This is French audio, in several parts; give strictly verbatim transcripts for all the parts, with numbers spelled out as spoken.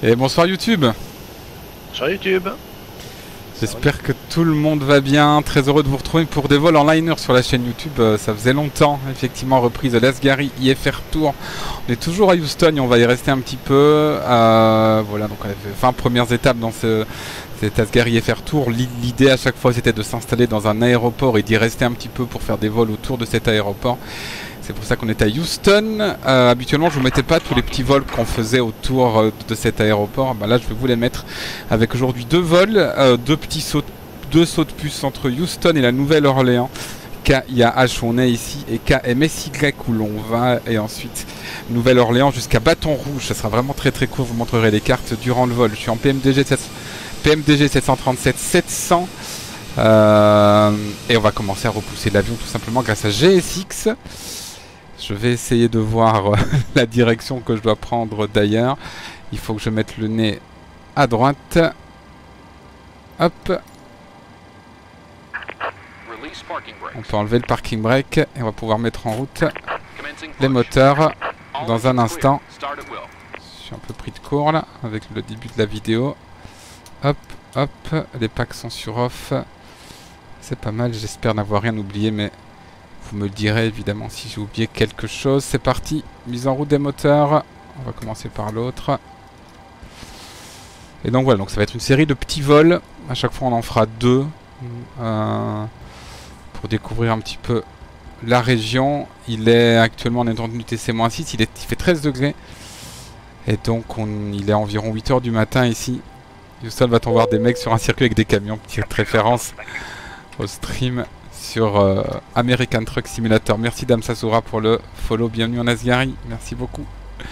Et bonsoir YouTube. Bonsoir YouTube. J'espère que tout le monde va bien. Très heureux de vous retrouver pour des vols en liner sur la chaîne YouTube. Euh, ça faisait longtemps, effectivement, reprise de l'Asgari I F R Tour. On est toujours à Houston et on va y rester un petit peu. Euh, voilà, donc on a fait vingt premières étapes dans ce, cet Asgari I F R Tour. L'idée à chaque fois c'était de s'installer dans un aéroport et d'y rester un petit peu pour faire des vols autour de cet aéroport. C'est pour ça qu'on est à Houston. Euh, habituellement, je ne vous mettais pas tous les petits vols qu'on faisait autour euh, de cet aéroport. Ben là, je vais vous les mettre avec aujourd'hui deux vols, euh, deux petits sauts, deux sauts de puce entre Houston et la Nouvelle-Orléans. K I A H où on est ici et K M S Y où l'on va. Et ensuite, Nouvelle-Orléans jusqu'à Bâton Rouge. Ça sera vraiment très très court. Je vous montrerai les cartes durant le vol. Je suis en P M D G sept cent trente-sept sept cents. Euh, et on va commencer à repousser l'avion tout simplement grâce à G S X. Je vais essayer de voir la direction que je dois prendre d'ailleurs. Il faut que je mette le nez à droite. Hop. On peut enlever le parking brake et on va pouvoir mettre en route les moteurs dans un instant. Je suis un peu pris de court là avec le début de la vidéo. Hop, hop. Les packs sont sur off. C'est pas mal, j'espère n'avoir rien oublié, mais vous me le direz évidemment si j'ai oublié quelque chose. C'est parti, mise en route des moteurs. On va commencer par l'autre. Et donc voilà, donc ça va être une série de petits vols. À chaque fois on en fera deux. Euh, pour découvrir un petit peu la région. Il est actuellement en étendue T C moins six, il, est, il fait treize degrés. Et donc on, il est environ huit heures du matin ici. Houston va-t-on voir des mecs sur un circuit avec des camions. Petite référence au stream sur euh, American Truck Simulator. Merci Dame Sassoura pour le follow. Bienvenue en Asgari. Merci beaucoup.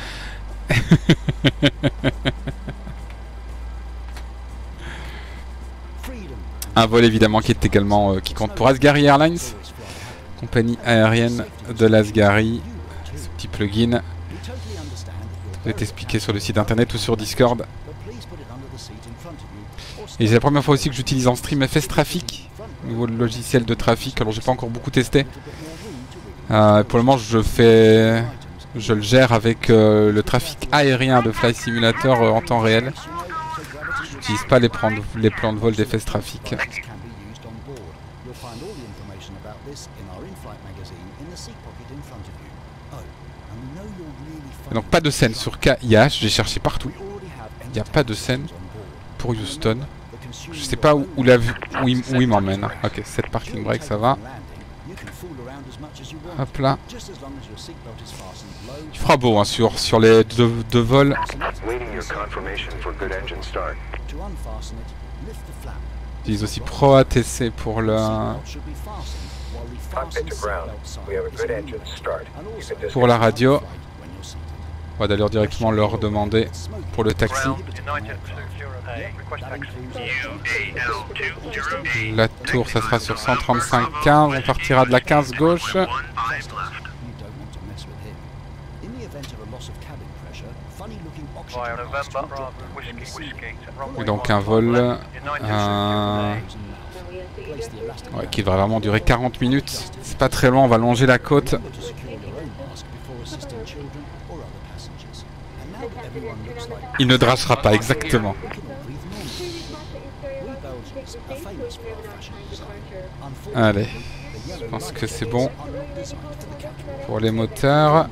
Un vol évidemment qui est également euh, qui compte pour Asgari Airlines, compagnie aérienne de l'Asgari. Ce petit plugin va être expliqué sur le site internet ou sur Discord. Et c'est la première fois aussi que j'utilise en stream F S Traffic, au niveau de logiciel de trafic. Alors j'ai pas encore beaucoup testé. Euh, pour le moment je fais, je le gère avec euh, le trafic aérien de Flight Simulator euh, en temps réel. Je n'utilise pas les plans, de, les plans de vol d'F S Traffic. Et donc pas de scène sur K I H, j'ai cherché partout. Il n'y a pas de scène pour Houston. Je sais pas où, où, la vue, où il, il m'emmène. Ok, cette parking brake ça va. Hop là. Il fera beau hein, sur, sur les deux, deux vols. J'utilise aussi Pro A T C pour le... pour la radio. On va d'ailleurs directement leur demander pour le taxi. La tour, ça sera sur cent trente-cinq quinze. On partira de la quinze gauche. Et donc un vol euh, ouais, qui va vraiment durer quarante minutes. C'est pas très long, on va longer la côte. Il ne drachera pas, exactement. Allez, je pense que c'est bon pour les moteurs.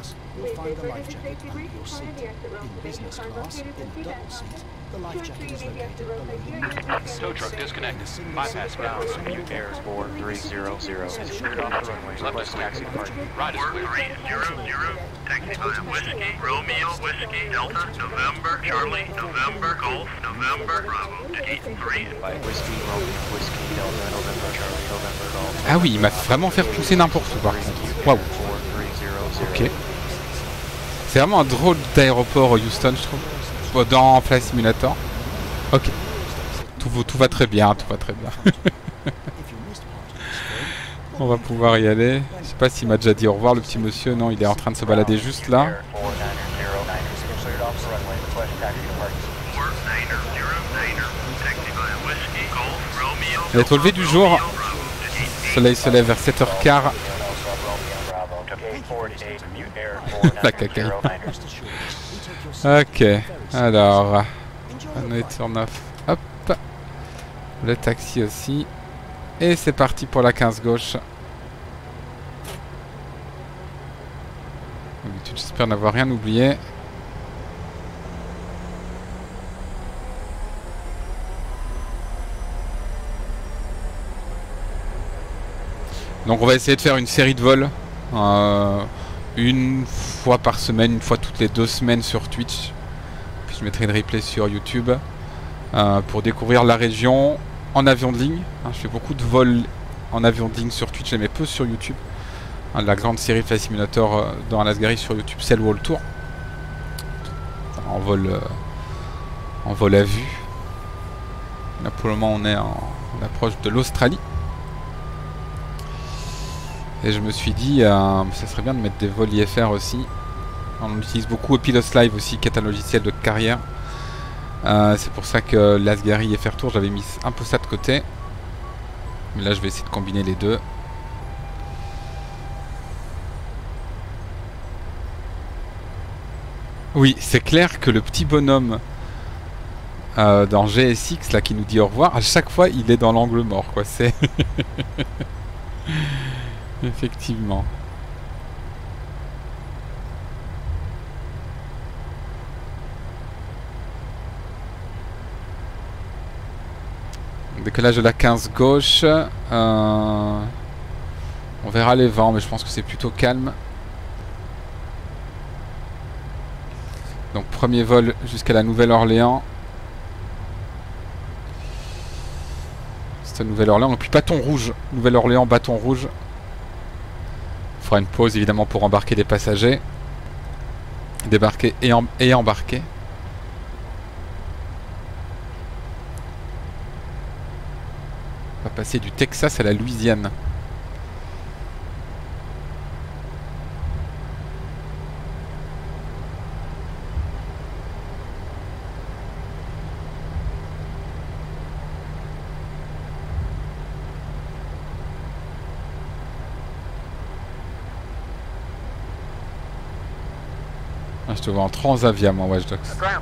Tow truck disconnected. Bypass ground. Mute air four three zero zero. Cleared off the runway. Left us taxi departure. Ride is clear. four three zero zero. Taxi by Whiskey, Romeo, Whiskey, Delta, November, Charlie, November, Golf, November, Bravo, Gate three. By Whiskey, Romeo, Whiskey, Delta, November, Charlie, November, Golf. Ah oui, il m'a vraiment fait pousser n'importe où par contre. Waouh. Ok. C'est vraiment un drôle d'aéroport Houston, je trouve. Bon, dans Flight Simulator. Ok. Tout, tout va très bien, tout va très bien. On va pouvoir y aller. Je sais pas s'il m'a déjà dit au revoir le petit monsieur. Non, il est en train de se balader juste là. Il est au lever du jour. Le soleil se lève vers sept heures quinze. La cacaille. Ok, alors, on est turn off, hop, le taxi aussi, et c'est parti pour la quinze gauche. J'espère n'avoir rien oublié. Donc on va essayer de faire une série de vols, euh, une fois par semaine, une fois toutes les deux semaines sur Twitch. Puis je mettrai une replay sur YouTube euh, pour découvrir la région en avion de ligne. Hein, je fais beaucoup de vols en avion de ligne sur Twitch, mais peu sur YouTube. Hein, la grande série Flight Simulator euh, dans Lasgari sur YouTube, c'est le World Tour. En vol, euh, en vol à vue. Là pour le moment on est en, en approche de l'Australie. Et je me suis dit, euh, ça serait bien de mettre des vols I F R aussi. On utilise beaucoup Pilos Live aussi, qui est un logiciel de carrière. Euh, c'est pour ça que Lasgari I F R Tour, j'avais mis un peu ça de côté. Mais là, je vais essayer de combiner les deux. Oui, c'est clair que le petit bonhomme euh, dans G S X, là, qui nous dit au revoir, à chaque fois, il est dans l'angle mort, quoi. C'est... Effectivement. Décollage de la quinze gauche. Euh, on verra les vents, mais je pense que c'est plutôt calme. Donc premier vol jusqu'à la Nouvelle-Orléans. C'est Nouvelle-Orléans. Et puis bâton rouge. Nouvelle-Orléans, bâton rouge. On fera une pause évidemment pour embarquer des passagers. Débarquer et, em et embarquer. On va passer du Texas à la Louisiane. Ah, je te vois en Transavia, moi, Watch Dogs.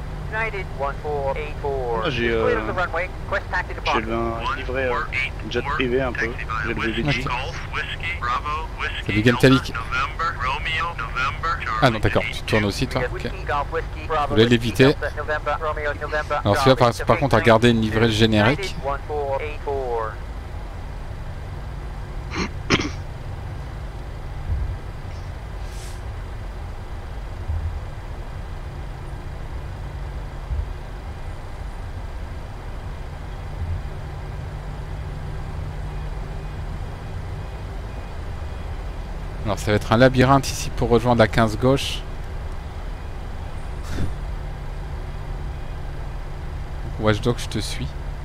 J'ai euh, j'ai un livré euh, jet privé un peu. J'ai le V V G. C'est du Gentalic. Ah non, d'accord, tu tournes aussi, toi. Ok. Je voulais l'éviter. Alors celui-là, par, par contre, à garder une livrée générique. Alors ça va être un labyrinthe ici pour rejoindre la quinze gauche. Watch Dogs, je te suis.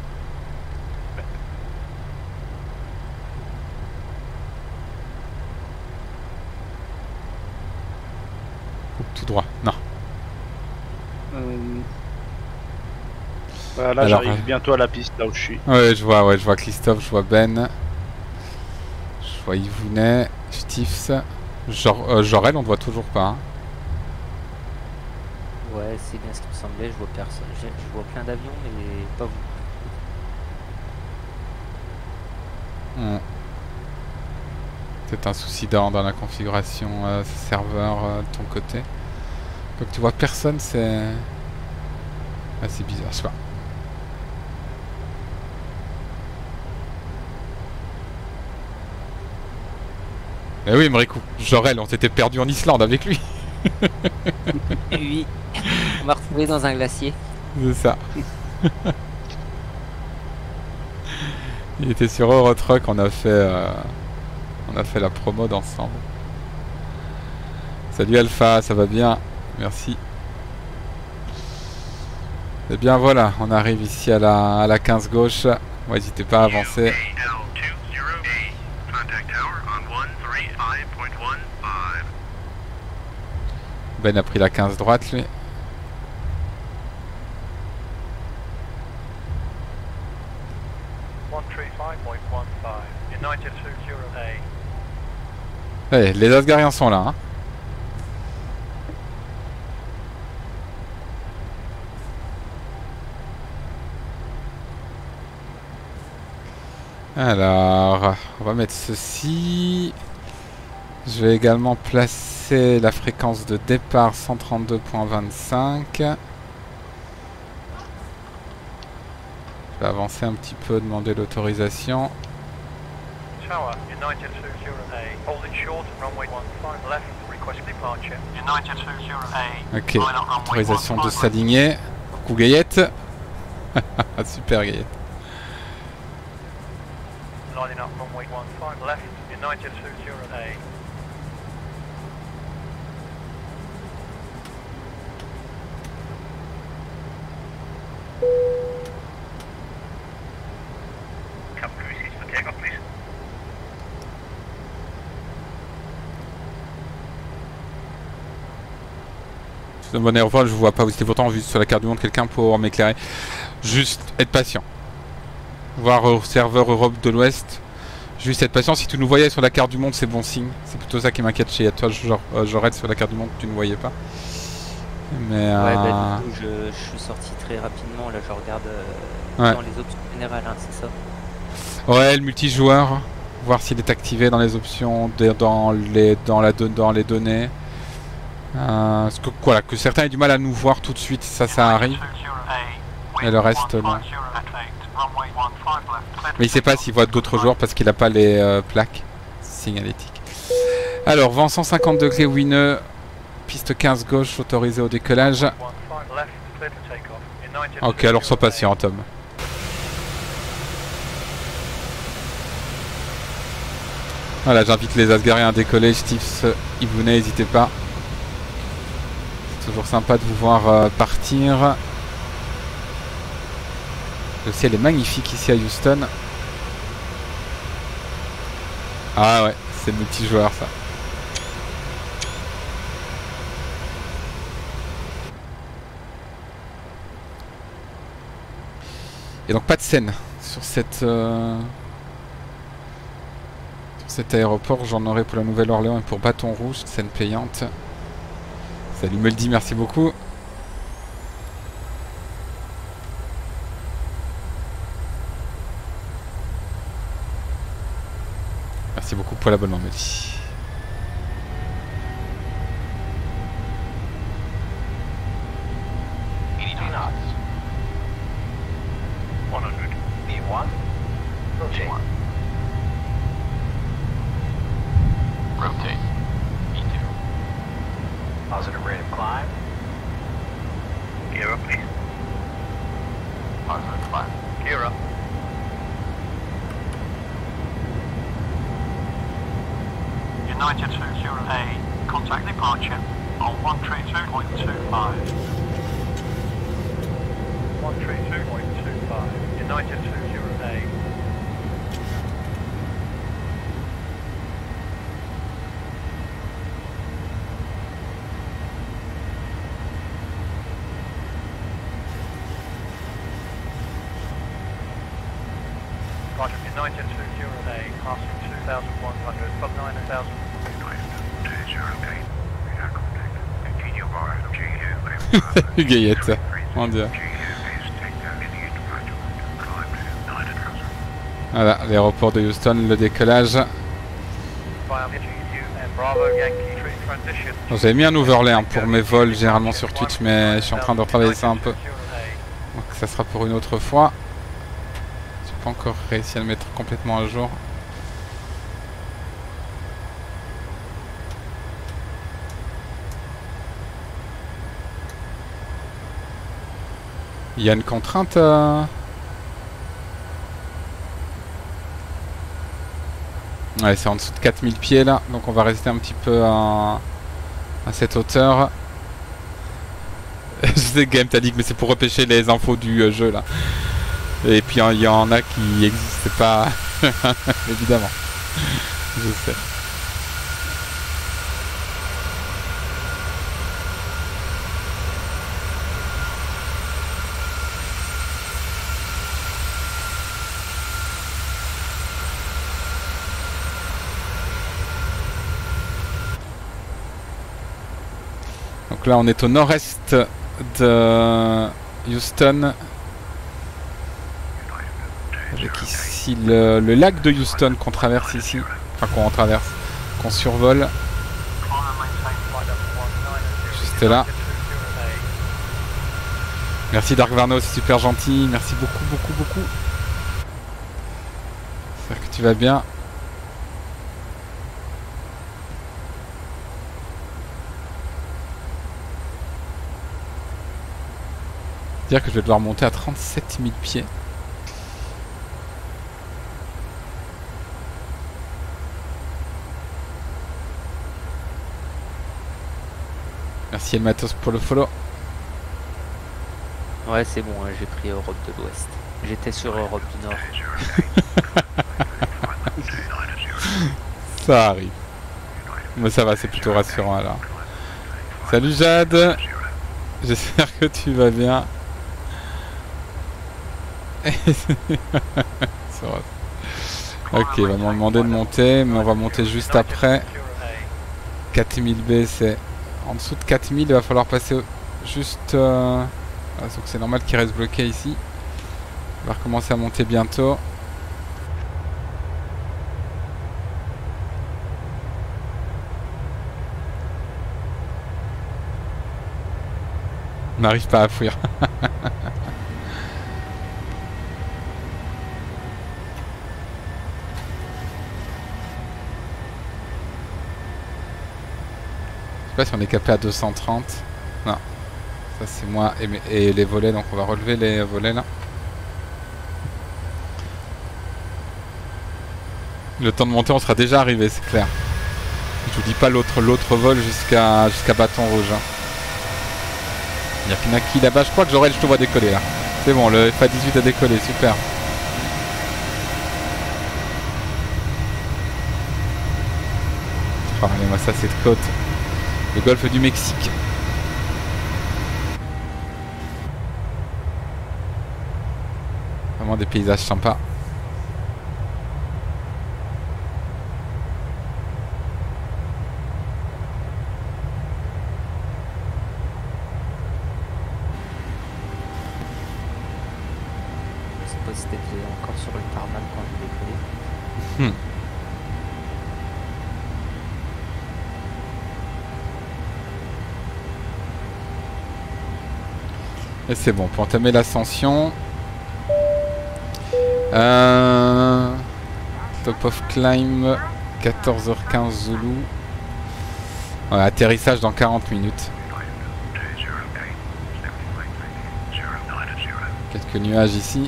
Tout droit, non. Euh... Voilà, là j'arrive euh... bientôt à la piste, là où je suis. Ouais, je vois, ouais, je vois Christophe, je vois Ben. Je vois Yvounet, Stifs. Jor euh, Jorel, on ne voit toujours pas. Hein. Ouais, c'est bien ce qui me semblait, je vois personne. Je, je vois plein d'avions, mais pas vous. Hmm. C'est un souci dans, dans la configuration euh, serveur euh, de ton côté. Donc tu vois personne, c'est... Ah, c'est bizarre, je sais pas. Eh oui, Mrikou, Jorel, on s'était perdu en Islande avec lui. Oui, on m'a retrouvé dans un glacier. C'est ça. Il était sur Eurotruck, on a fait, euh, on a fait la promo ensemble. Salut Alpha, ça va bien? Merci. Et bien voilà, on arrive ici à la, à la quinze gauche. N'hésitez pas à avancer. Ben a pris la quinze droite, lui. Hey, les Asgariens sont là. Hein. Alors, on va mettre ceci. Je vais également placer la fréquence de départ cent trente-deux point vingt-cinq. Je vais avancer un petit peu, demander l'autorisation. Tower, United two zero A, holding short, runway one five left, request departure. United two zero A, Ok, autorisation de s'aligner. Coucou Gaillette. Super Gaillette. Lining up runway one five left, United two zero A. Captain Cruise for takeoff, please. C'est un bon aéroport, je vous vois pas, vous étiez pourtant vu sur la carte du monde, quelqu'un pour m'éclairer. Juste être patient. Voir au serveur Europe de l'Ouest. Juste être patient, si tu nous voyais sur la carte du monde, c'est bon signe. C'est plutôt ça qui m'inquiète chez toi, genre euh, j'aurais sur la carte du monde que tu ne voyais pas. Mais euh... Ouais, bah, du coup, je, je suis sorti très rapidement, là je regarde euh, ouais. dans les options générales, hein, c'est ça. Ouais, le multijoueur, voir s'il est activé dans les options, de, dans, les, dans, la, dans les données. Euh, parce que, voilà, que certains aient du mal à nous voir tout de suite, ça, ça arrive. Et le reste, non. Mais il sait pas s'il voit d'autres joueurs parce qu'il n'a pas les euh, plaques signalétiques. Alors, vent cent cinquante degrés Wineux, piste quinze gauche, autorisé au décollage. Ok, alors sois patient, Tom. Voilà, j'invite les Asgariens à décoller. Steve, Yves, n'hésitez pas. C'est toujours sympa de vous voir euh, partir. Le ciel est magnifique ici à Houston. Ah ouais, c'est multijoueur ça. Et donc pas de scène sur cette euh, sur cet aéroport. J'en aurai pour la Nouvelle-Orléans et pour Bâton Rouge, scène payante. Salut Meldy, merci beaucoup. Merci beaucoup pour l'abonnement, Meldy. Rotate. E two. Positive rate of climb. Gear up, please. Positive climb. Gear up. United two zero A, contact departure on one three two point two five. one three two point two five, United two zero A. Roger, United two zero A, passing two thousand one hundred, from nine thousand. Gaillette, mon dieu. Voilà, l'aéroport de Houston, le décollage. J'avais mis un overlay hein, pour mes vols généralement sur Twitch, mais je suis en train de retravailler ça un peu. Donc ça sera pour une autre fois. J'ai pas encore réussi à le mettre complètement à jour. Il y a une contrainte euh... Ouais, c'est en dessous de quatre mille pieds là, donc on va rester un petit peu à, à cette hauteur. Je sais Game t'as dit que mais c'est pour repêcher les infos du euh, jeu là. Et puis il y en a qui n'existent pas, évidemment. Je sais. Donc là on est au nord-est de Houston. Avec ici ici le, le lac de Houston qu'on traverse ici. Enfin qu'on traverse, qu'on survole. Juste là. Merci Dark Varno, c'est super gentil. Merci beaucoup, beaucoup, beaucoup. J'espère que tu vas bien. Dire que je vais devoir monter à trente-sept mille pieds. Merci El Matos pour le follow. Ouais, c'est bon, hein, j'ai pris Europe de l'Ouest. J'étais sur Europe du Nord. Ça arrive. Mais ça va, c'est plutôt rassurant alors. Salut Jade. J'espère que tu vas bien. Ok, on va m'en demander de monter, mais on va monter juste après. quatre mille B, c'est en dessous de quatre mille, il va falloir passer juste... Euh... Ah, donc c'est normal qu'il reste bloqué ici. On va recommencer à monter bientôt. On n'arrive pas à fuir. Je sais pas si on est capé à deux cent trente. Non. Ça c'est moi et, mes, et les volets, donc on va relever les volets là. Le temps de monter, on sera déjà arrivé, c'est clair. Je vous dis pas l'autre l'autre vol jusqu'à jusqu'à Bâton Rouge. Hein. Il y a Pinaki là-bas, je crois que Jorel, je te vois décoller là. C'est bon, le F A dix-huit a décollé, super. Oh, regardez-moi ça, cette côte. Le golfe du Mexique. Vraiment des paysages sympas. Je sais pas si t'étais encore sur le tarmac quand j'ai décollé. Hmm. Et c'est bon, pour entamer l'ascension. Euh... Top of climb, quatorze heures quinze Zulu. Ouais, atterrissage dans quarante minutes. Quelques nuages ici.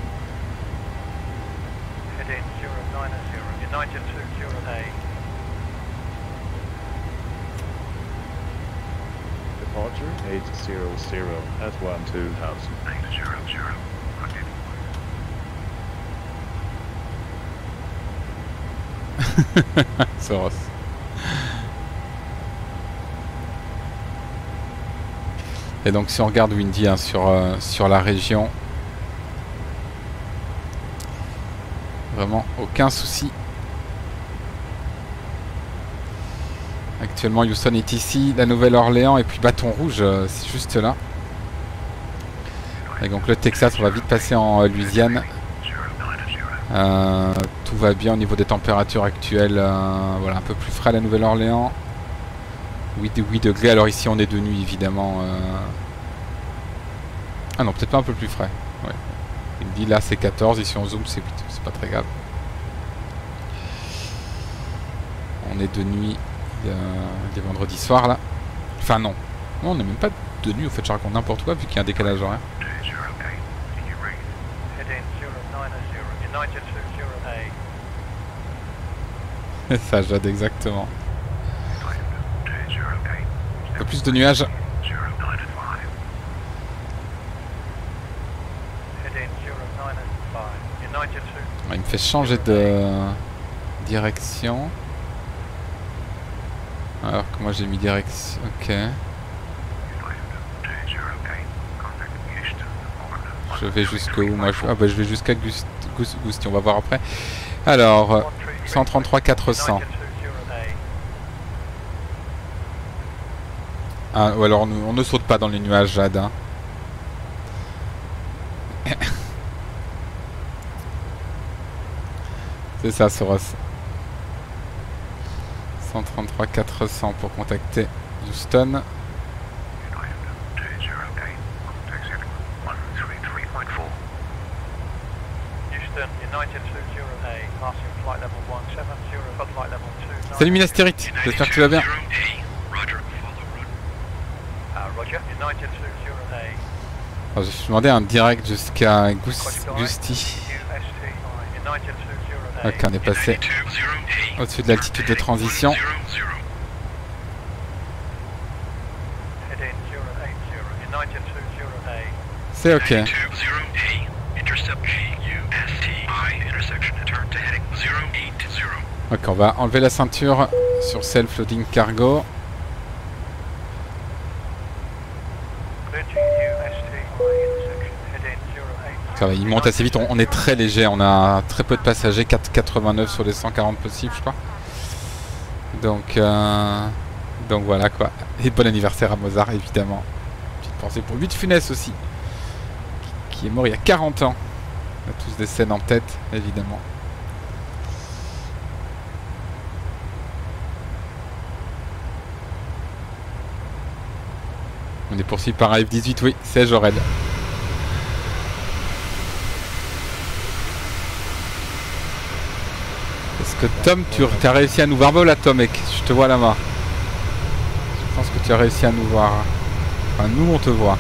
eight zero zero at one two thousand. eight zero zero. Soros. Et donc si on regarde Windy hein, sur, euh, sur la région, vraiment aucun souci. Actuellement Houston est ici, la Nouvelle-Orléans et puis Bâton Rouge, euh, c'est juste là. Et donc le Texas, on va vite passer en euh, Louisiane. Euh, tout va bien au niveau des températures actuelles. Euh, voilà, un peu plus frais à la Nouvelle-Orléans. huit degrés, alors ici on est de nuit évidemment. Euh... Ah non, peut-être pas un peu plus frais. Ouais. Il me dit là c'est quatorze, ici on zoom c'est huit, c'est pas très grave. On est de nuit. Euh, des vendredis soirs là. Enfin non. Non, on n'est même pas de nuit, au fait je raconte n'importe quoi vu qu'il y a un décalage horaire. C'est ça, Jade, exactement. Un peu plus de nuages. Il me fait changer de direction. Alors que moi j'ai mis direction. Ok. Je vais jusqu'où moi je... Ah bah je vais jusqu'à Gust... Gust... Gusti, on va voir après. Alors, cent trente-trois quatre cents. Ah, ou alors on, on ne saute pas dans les nuages, Jade. Hein. C'est ça, Soros. cent trente-trois quatre cents pour contacter Houston. Salut Minastérite, j'espère que tu vas bien. Alors, je suis demandé un direct jusqu'à Gusti. Ok, on est passé au-dessus de l'altitude de transition. C'est ok. Ok, on va enlever la ceinture sur Self-Loading Cargo. Ça va, il monte assez vite, on, on est très léger, on a très peu de passagers, quatre virgule quatre-vingt-neuf sur les cent quarante possibles je crois. Donc, euh, donc voilà quoi. Et bon anniversaire à Mozart évidemment. Petite pensée pour Louis de Funès aussi, qui, qui est mort il y a quarante ans. On a tous des scènes en tête évidemment. On est poursuivi par un F dix-huit, oui, c'est Jorel. Est-ce que Tom, tu as réussi à nous voir? Là, Tom, mec, je te vois là-bas. Je pense que tu as réussi à nous voir. Enfin, nous, on te voit.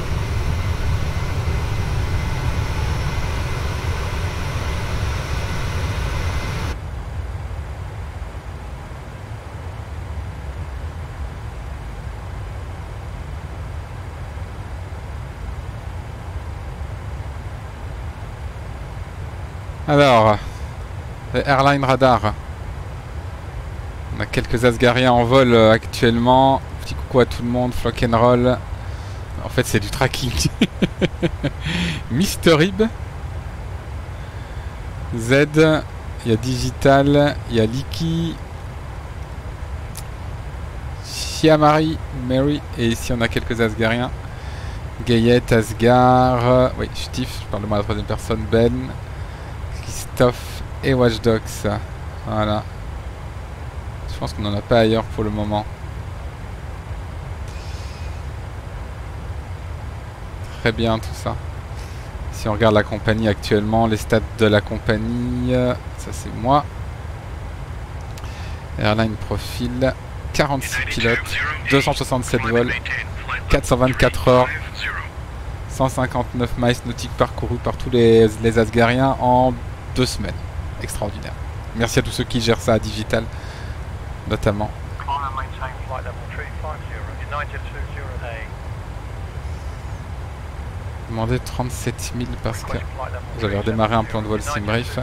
Alors, Airline Radar. On a quelques Asgariens en vol euh, actuellement. Petit coucou à tout le monde, Flock and Roll. En fait, c'est du tracking. Mister Ib. Z. Il y a Digital. Il y a Liki. Chiamari, Mary. Et ici, on a quelques Asgariens. Gayette, Asgar. Oui, Stif, je parle de moi à la troisième personne. Ben. Christophe et Watch Dogs. Voilà. Je pense qu'on n'en a pas ailleurs pour le moment. Très bien tout ça. Si on regarde la compagnie actuellement, les stats de la compagnie, ça c'est moi. Airline Profil, quarante-six pilotes, deux cent soixante-sept vols, quatre cent vingt-quatre heures, cent cinquante-neuf miles nautiques parcourus par tous les, les Asgariens en deux semaines. Extraordinaire. Merci à tous ceux qui gèrent ça à Digital, notamment. Demandez trente-sept mille parce que j'avais redémarré un plan de vol Simbrief.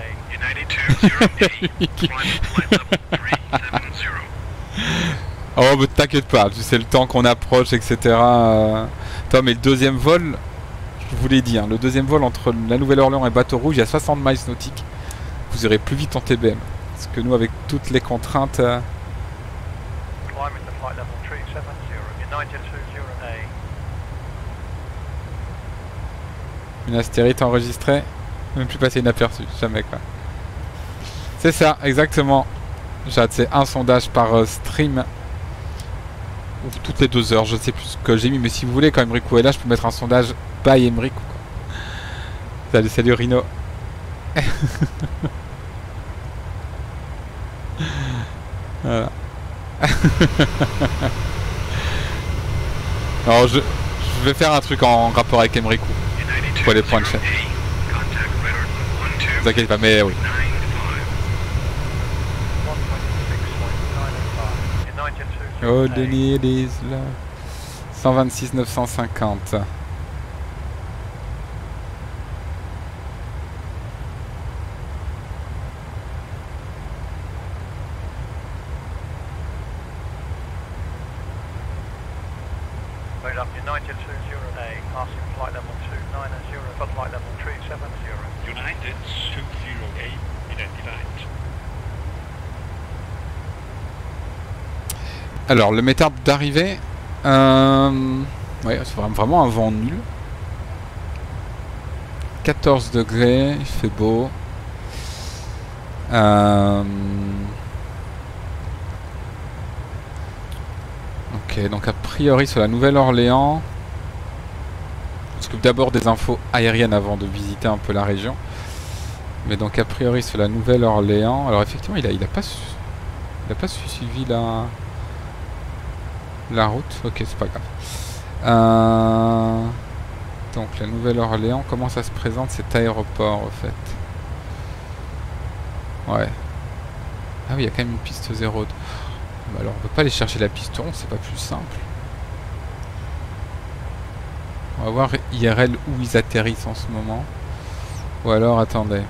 Oh, mais t'inquiète pas, tu sais le temps qu'on approche, et cetera. Tom, et le deuxième vol, je vous l'ai dit, hein, le deuxième vol entre la Nouvelle-Orléans et Bateau Rouge, il y a soixante miles nautiques. Vous irez plus vite en T B M. Parce que nous, avec toutes les contraintes... Euh... Une astérite enregistrée, même plus passer inaperçu, jamais quoi. C'est ça, exactement. Jade, c'est un sondage par euh, stream. Ou toutes les deux heures, je ne sais plus ce que j'ai mis, mais si vous voulez, quand Emrico est là, je peux mettre un sondage by Emrico. Salut, salut Rino. Voilà. Alors je, je vais faire un truc en rapport avec Emrico pour les points de chaîne. Ne vous inquiétez pas, mais oui. Oh, Denis, it is là. cent vingt-six neuf cent cinquante. Alors, le méthode d'arrivée, euh, ouais, c'est vraiment un vent nul. quatorze degrés, il fait beau. Euh... Ok, donc a priori sur la Nouvelle-Orléans, on s'occupe d'abord des infos aériennes avant de visiter un peu la région. Mais donc a priori sur la Nouvelle-Orléans, alors effectivement il a, il a pas su... il a pas suivi la la route. Ok, c'est pas grave. Euh... Donc la Nouvelle-Orléans, comment ça se présente cet aéroport en fait? Ouais. Ah oui, il y a quand même une piste zéro. Bah alors on peut pas aller chercher la piste onze, c'est pas plus simple. On va voir I R L où ils atterrissent en ce moment. Ou alors attendez.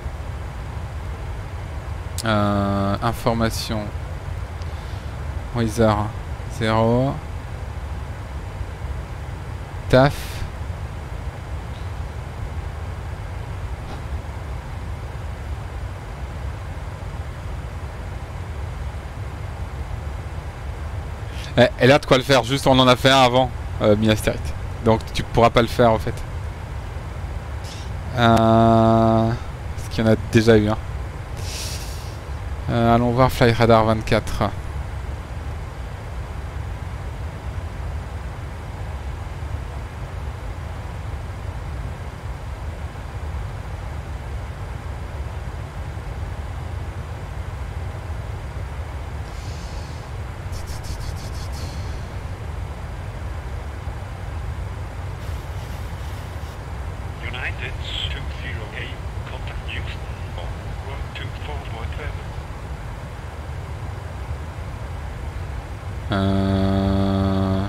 Euh, information. Wizard zéro. T A F. Eh, elle a de quoi le faire, juste on en a fait un avant, euh, Minas Tirith. Donc tu pourras pas le faire en fait. Euh... Est-ce qu'il y en a déjà eu un? euh, Allons voir Fly Radar vingt-quatre. Euh...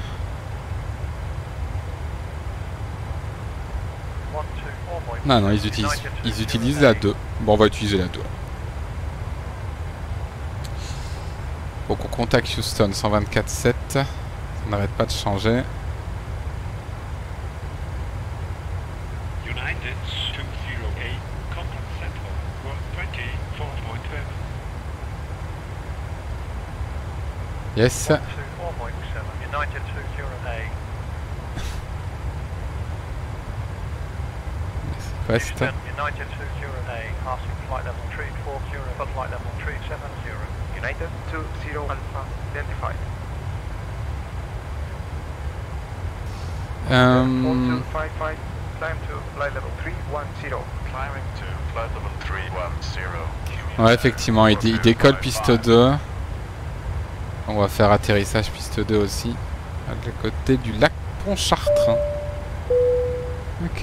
Non, non, ils utilisent, ils utilisent la deux. Bon, on va utiliser la deux. Donc on contacte Houston cent vingt-quatre sept. Ça n'arrête pas de changer. Yes. West. Um, ouais, effectivement, il, dé il décolle piste deux. On va faire atterrissage piste deux aussi, à côté du lac Pontchartrain. Ok.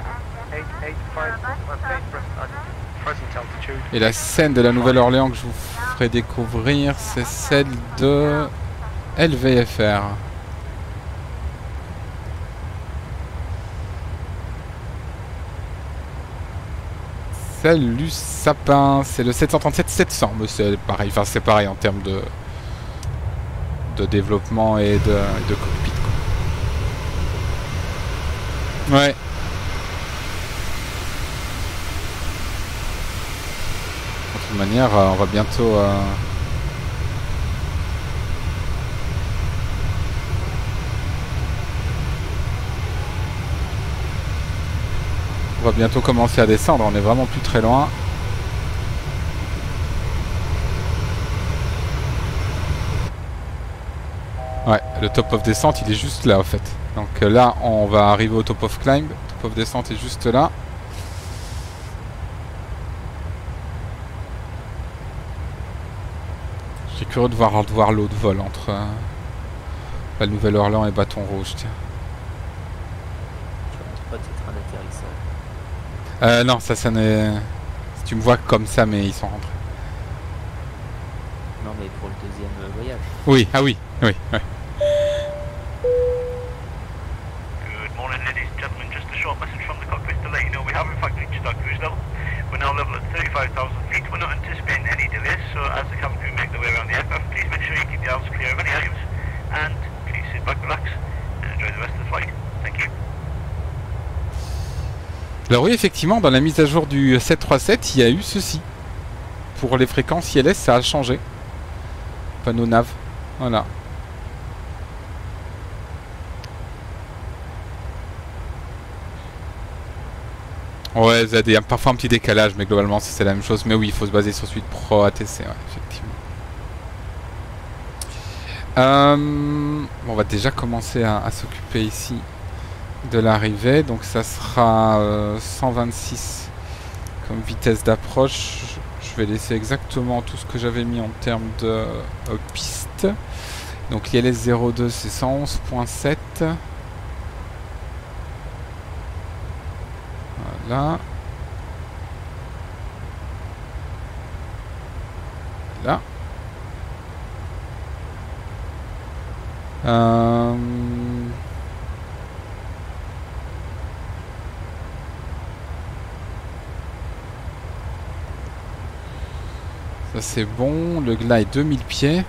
Et la scène de la Nouvelle-Orléans que je vous ferai découvrir, c'est celle de L V F R. Salut Sapin, c'est le sept cent trente-sept sept cents, mais c'est pareil, enfin c'est pareil en termes de de développement et de, de cockpit quoi. Ouais. De toute manière, euh, on va bientôt euh... on va bientôt commencer à descendre, on est vraiment plus très loin. Ouais, le top of descente il est juste là en fait. Donc euh, là on va arriver au top of climb. Top of descente est juste là. J'ai curieux de voir, de voir l'autre vol entre euh, la Nouvelle-Orléans et Bâton Rouge. Tiens. Je montre pas tes trains d'atterrissage. Euh, non, ça, ça n'est. Tu me vois comme ça, mais ils sont rentrés. Non, mais pour le deuxième voyage. Oui, ah oui, oui, oui. Good morning, ladies and gentlemen. Just a short message from the cockpit to let you know we have in fact reached our cruise level. We're now level at thirty-five thousand feet. We're not anticipating any delays, so as the cabin crew make their way around the aircraft, please make sure you keep the aisles clear of any items. And please sit back, relax, and enjoy the rest of the flight. Thank you. Alors oui, effectivement, dans la mise à jour du sept trois sept, il y a eu ceci. Pour les fréquences I L S, ça a changé. Panneau nav. Voilà. Ouais, Z, il y a parfois un petit décalage, mais globalement c'est la même chose. Mais oui, il faut se baser sur Suite Pro A T C, ouais, effectivement. Euh, on va déjà commencer à, à s'occuper ici de l'arrivée. Donc ça sera euh, cent vingt-six comme vitesse d'approche. Je vais laisser exactement tout ce que j'avais mis en termes de euh, piste. Donc l'I L S zéro deux c'est cent onze virgule sept. Voilà. Là. Euh... Ça c'est bon. Le glide deux mille pieds.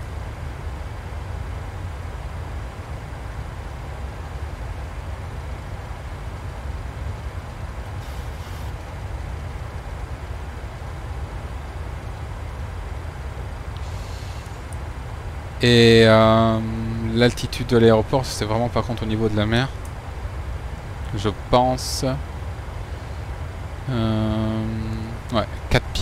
Et euh, l'altitude de l'aéroport, c'est vraiment par contre au niveau de la mer. Je pense. Euh, ouais, quatre pieds.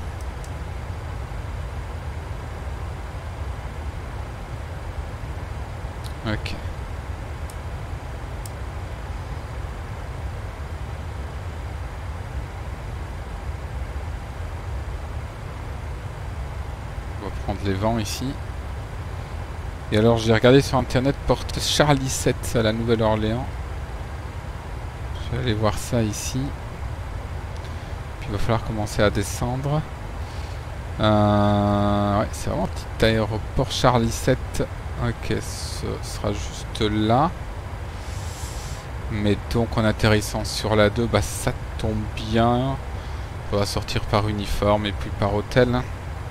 Ok. On va prendre les vents ici. Et alors j'ai regardé sur internet, porte Charlie sept à la Nouvelle-Orléans. Je vais aller voir ça ici. Puis il va falloir commencer à descendre. Euh, ouais, c'est vraiment un petit aéroport Charlie sept. Ok, ce sera juste là. Mais donc en atterrissant sur la deux, bah ça tombe bien. On va sortir par uniforme et puis par hôtel.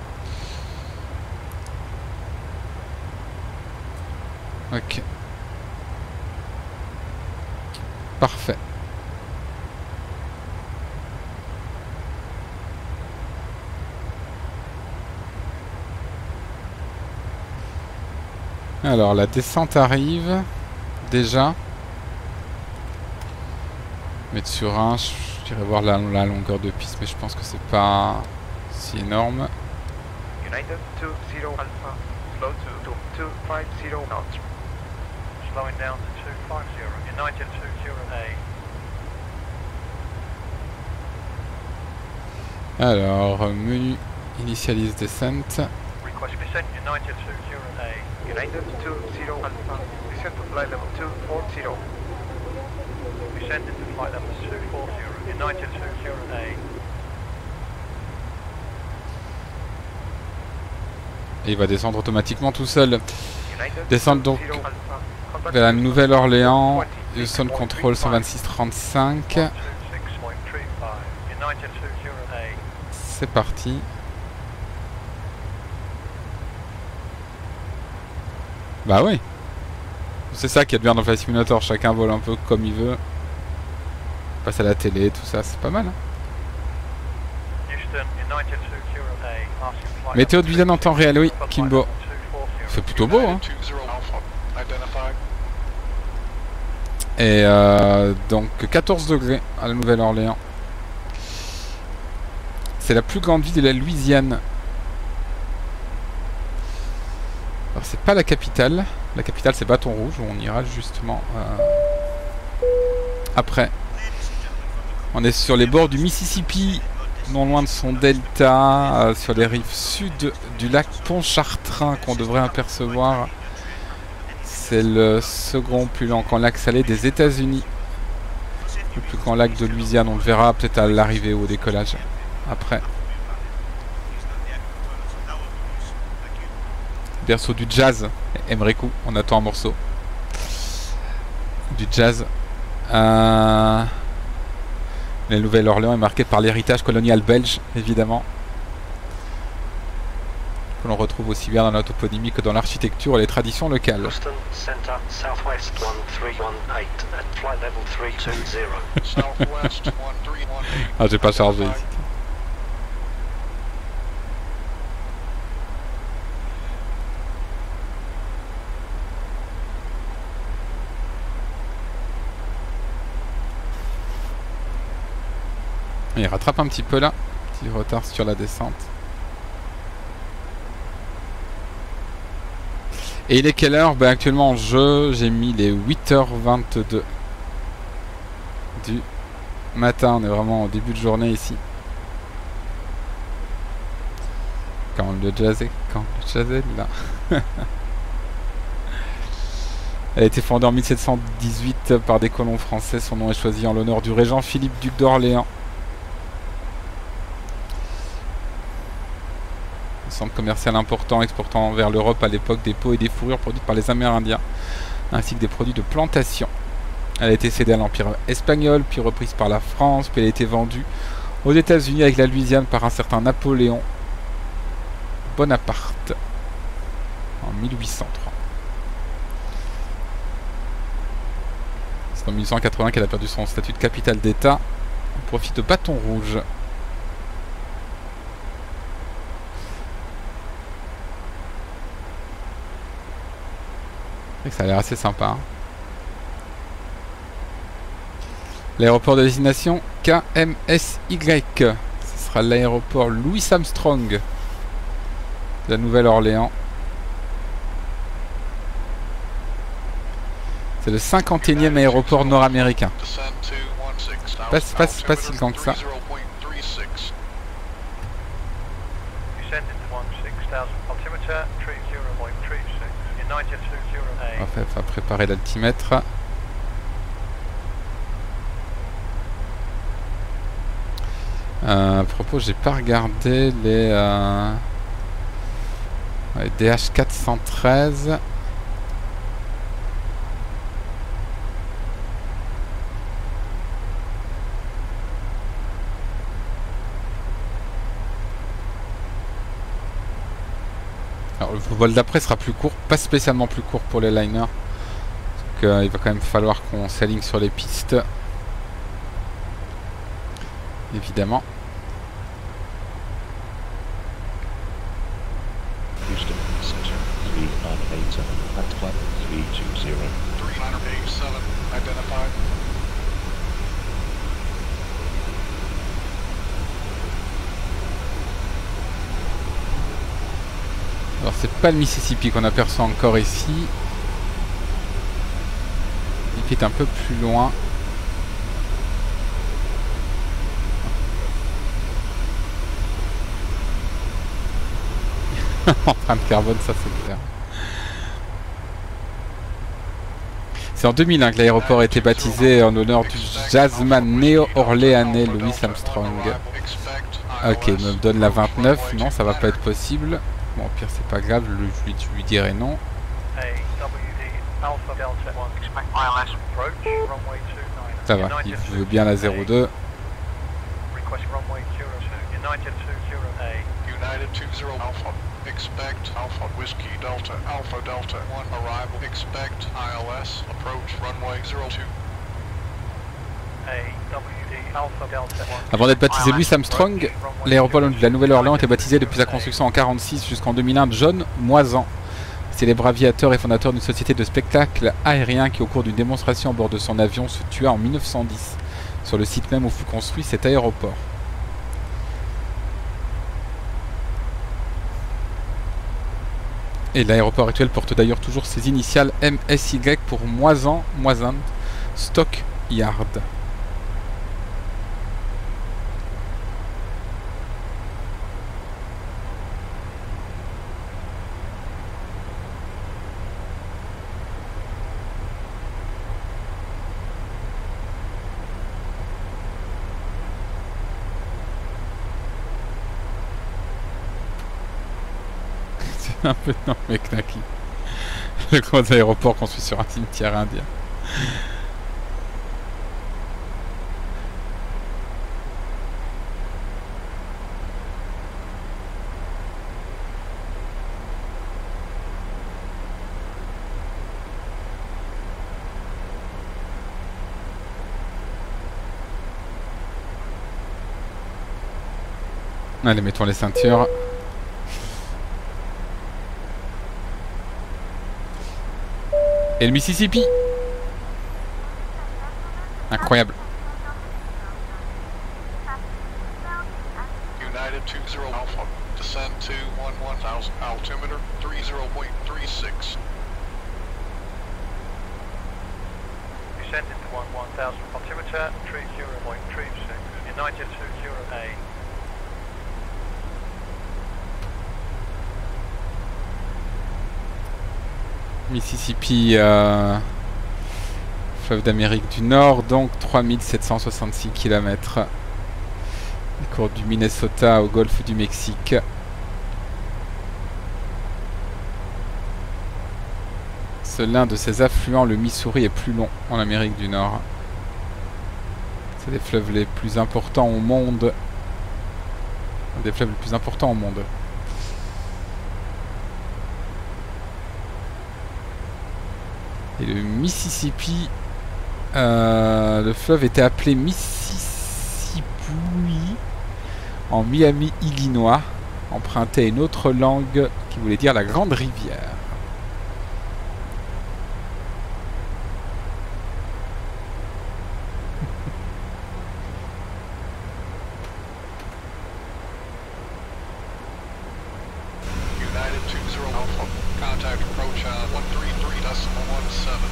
Ok. Parfait. Alors la descente arrive déjà. Mettre sur un, j'irai voir la, la longueur de piste, mais je pense que c'est pas si énorme. United two zero Alpha, slow to two five zero knots. Slowing down to two five zero, United two zero A. Alors, menu initialise descent. Request descent, United two zero A. United two zero Alpha, descent to flight level two four zero. Descend into flight level two four zero, United two zero A. Et il va descendre automatiquement tout seul. Descendre donc vers la Nouvelle-Orléans. Houston Control cent vingt-six trente-cinq. C'est parti. Bah oui. C'est ça qui est bien dans Flight Simulator. Chacun vole un peu comme il veut. Passe à la télé, tout ça, c'est pas mal. Hein. Météo de Vilaine en temps réel, oui, Kimbo. C'est plutôt beau, hein. Et euh, donc quatorze degrés à la Nouvelle-Orléans. C'est la plus grande ville de la Louisiane. Alors c'est pas la capitale. La capitale c'est Bâton Rouge où on ira justement euh, après. On est sur les bords du Mississippi, non loin de son delta, euh, sur les rives sud du lac Pontchartrain qu'on devrait apercevoir. C'est le second plus grand lac salé des États-Unis. Le plus grand lac de Louisiane, on le verra peut-être à l'arrivée ou au décollage. Après. Berceau du jazz, Emrekou, on attend un morceau. Du jazz. Euh... La Nouvelle-Orléans est marquée par l'héritage colonial belge, évidemment. Que l'on retrouve aussi bien dans la toponymie que dans l'architecture et les traditions locales. Ah, j'ai pas chargé ici. Il rattrape un petit peu là. Petit retard sur la descente. Et il est quelle heure? Ben, actuellement en jeu, j'ai mis les huit heures vingt-deux du matin. On est vraiment au début de journée ici. Quand le jazz est, quand le jazz est là. Elle a été fondée en mille sept cent dix-huit par des colons français. Son nom est choisi en l'honneur du régent Philippe, duc d'Orléans. Un centre commercial important exportant vers l'Europe à l'époque des peaux et des fourrures produites par les Amérindiens, ainsi que des produits de plantation. Elle a été cédée à l'Empire espagnol, puis reprise par la France, puis elle a été vendue aux États-Unis avec la Louisiane par un certain Napoléon Bonaparte en mille huit cent trois. C'est en mille huit cent quatre-vingts qu'elle a perdu son statut de capitale d'État au profit de Bâton Rouge. Ça a l'air assez sympa. Hein. L'aéroport de destination K M S Y. Ce sera l'aéroport Louis Armstrong de la Nouvelle-Orléans. C'est le cinquante et unième aéroport nord-américain. Pas, pas, pas si grand que ça. En fait, on va préparer l'altimètre. Euh, à propos, j'ai pas regardé les euh, ouais, D H quatre cent treize. Alors, le vol d'après sera plus court, pas spécialement plus court pour les liners. Donc, euh, il va quand même falloir qu'on s'aligne sur les pistes. Évidemment. Houston, center, three nine eight seven, at one three two zero. three nine eight seven, identified. Alors c'est pas le Mississippi qu'on aperçoit encore ici. Il est un peu plus loin. Empreinte carbone, ça c'est clair. C'est en deux mille un que l'aéroport a été baptisé en l'honneur du jazzman néo-orléanais Louis Armstrong. Ok, il me donne la vingt-neuf. Non, ça va pas être possible. Bon, au pire, c'est pas grave, je lui, je lui dirai non. Ça va, il veut bien la zéro deux. Expect Alpha Whiskey Delta Alpha Delta one arrival. Expect I L S approach runway zero two. Avant d'être baptisé Louis Armstrong, l'aéroport de la Nouvelle-Orléans était baptisé depuis sa construction en quarante-six jusqu'en deux mille un John Moisan, célèbre aviateur et fondateur d'une société de spectacle aérien qui, au cours d'une démonstration à bord de son avion, se tua en mille neuf cent dix sur le site même où fut construit cet aéroport. Et l'aéroport actuel porte d'ailleurs toujours ses initiales M S Y pour Moisan, Moisan Stock Yard. Un peu non mais knacky. Le gros aéroport construit sur un cimetière indien. Allez, mettons les ceintures. Et le Mississippi. United two zero Alpha, descend to one one thousand, altimeter three zero point three six. Descend into one one thousand, altimeter three zero point three six, United two zero A. Mississippi, euh, fleuve d'Amérique du Nord, donc trois mille sept cent soixante-six kilomètres. Les côtes du Minnesota au golfe du Mexique. Seul l'un de ses affluents, le Missouri, est plus long en Amérique du Nord. C'est des fleuves les plus importants au monde. Un des fleuves les plus importants au monde. Et le Mississippi, euh, le fleuve était appelé Mississippi en Miami, Illinois, emprunté à une autre langue qui voulait dire la grande rivière. United two zero Alpha, contact approach on one three three decimal one seven.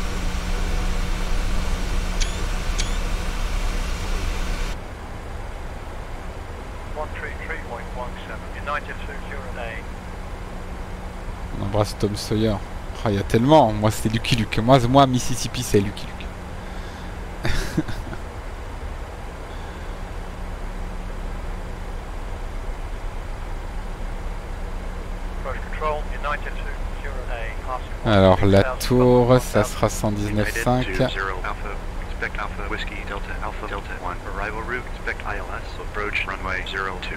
one three three point one seven, United two zero A. On embrasse Tom Sawyer. Ah, il y a tellement. Moi, c'était Lucky Luke. Moi, moi, Mississippi, c'est Lucky Luke. Alors, la tour, ça sera cent dix-neuf virgule cinq. Expect Alpha Whiskey Delta Alpha Delta one. Arrival route, expect I L S, approach runway zero two.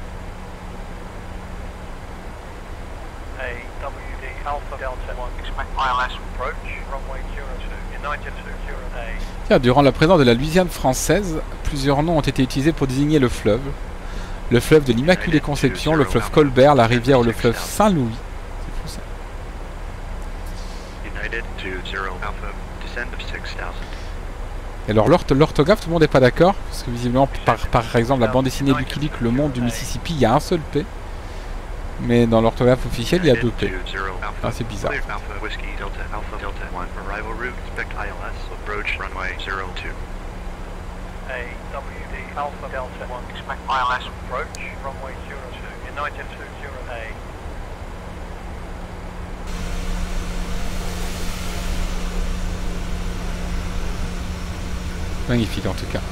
A W D Alpha Delta one, expect I L S, approach runway zero two, United two zero A. Tiens, durant la présence de la Louisiane française, plusieurs noms ont été utilisés pour désigner le fleuve. Le fleuve de l'Immaculée Conception, le fleuve Colbert, la rivière ou le fleuve Saint-Louis. C'est fou ça. United two zero Alpha, descend of six thousand. Et alors l'orthographe, tout le monde n'est pas d'accord, parce que visiblement, par, par exemple, la bande dessinée Lucky Luke, Le Monde du Mississippi, il y a un seul P. Mais dans l'orthographe officielle, il y a deux P. Ah, c'est bizarre. Magnifique en tout cas.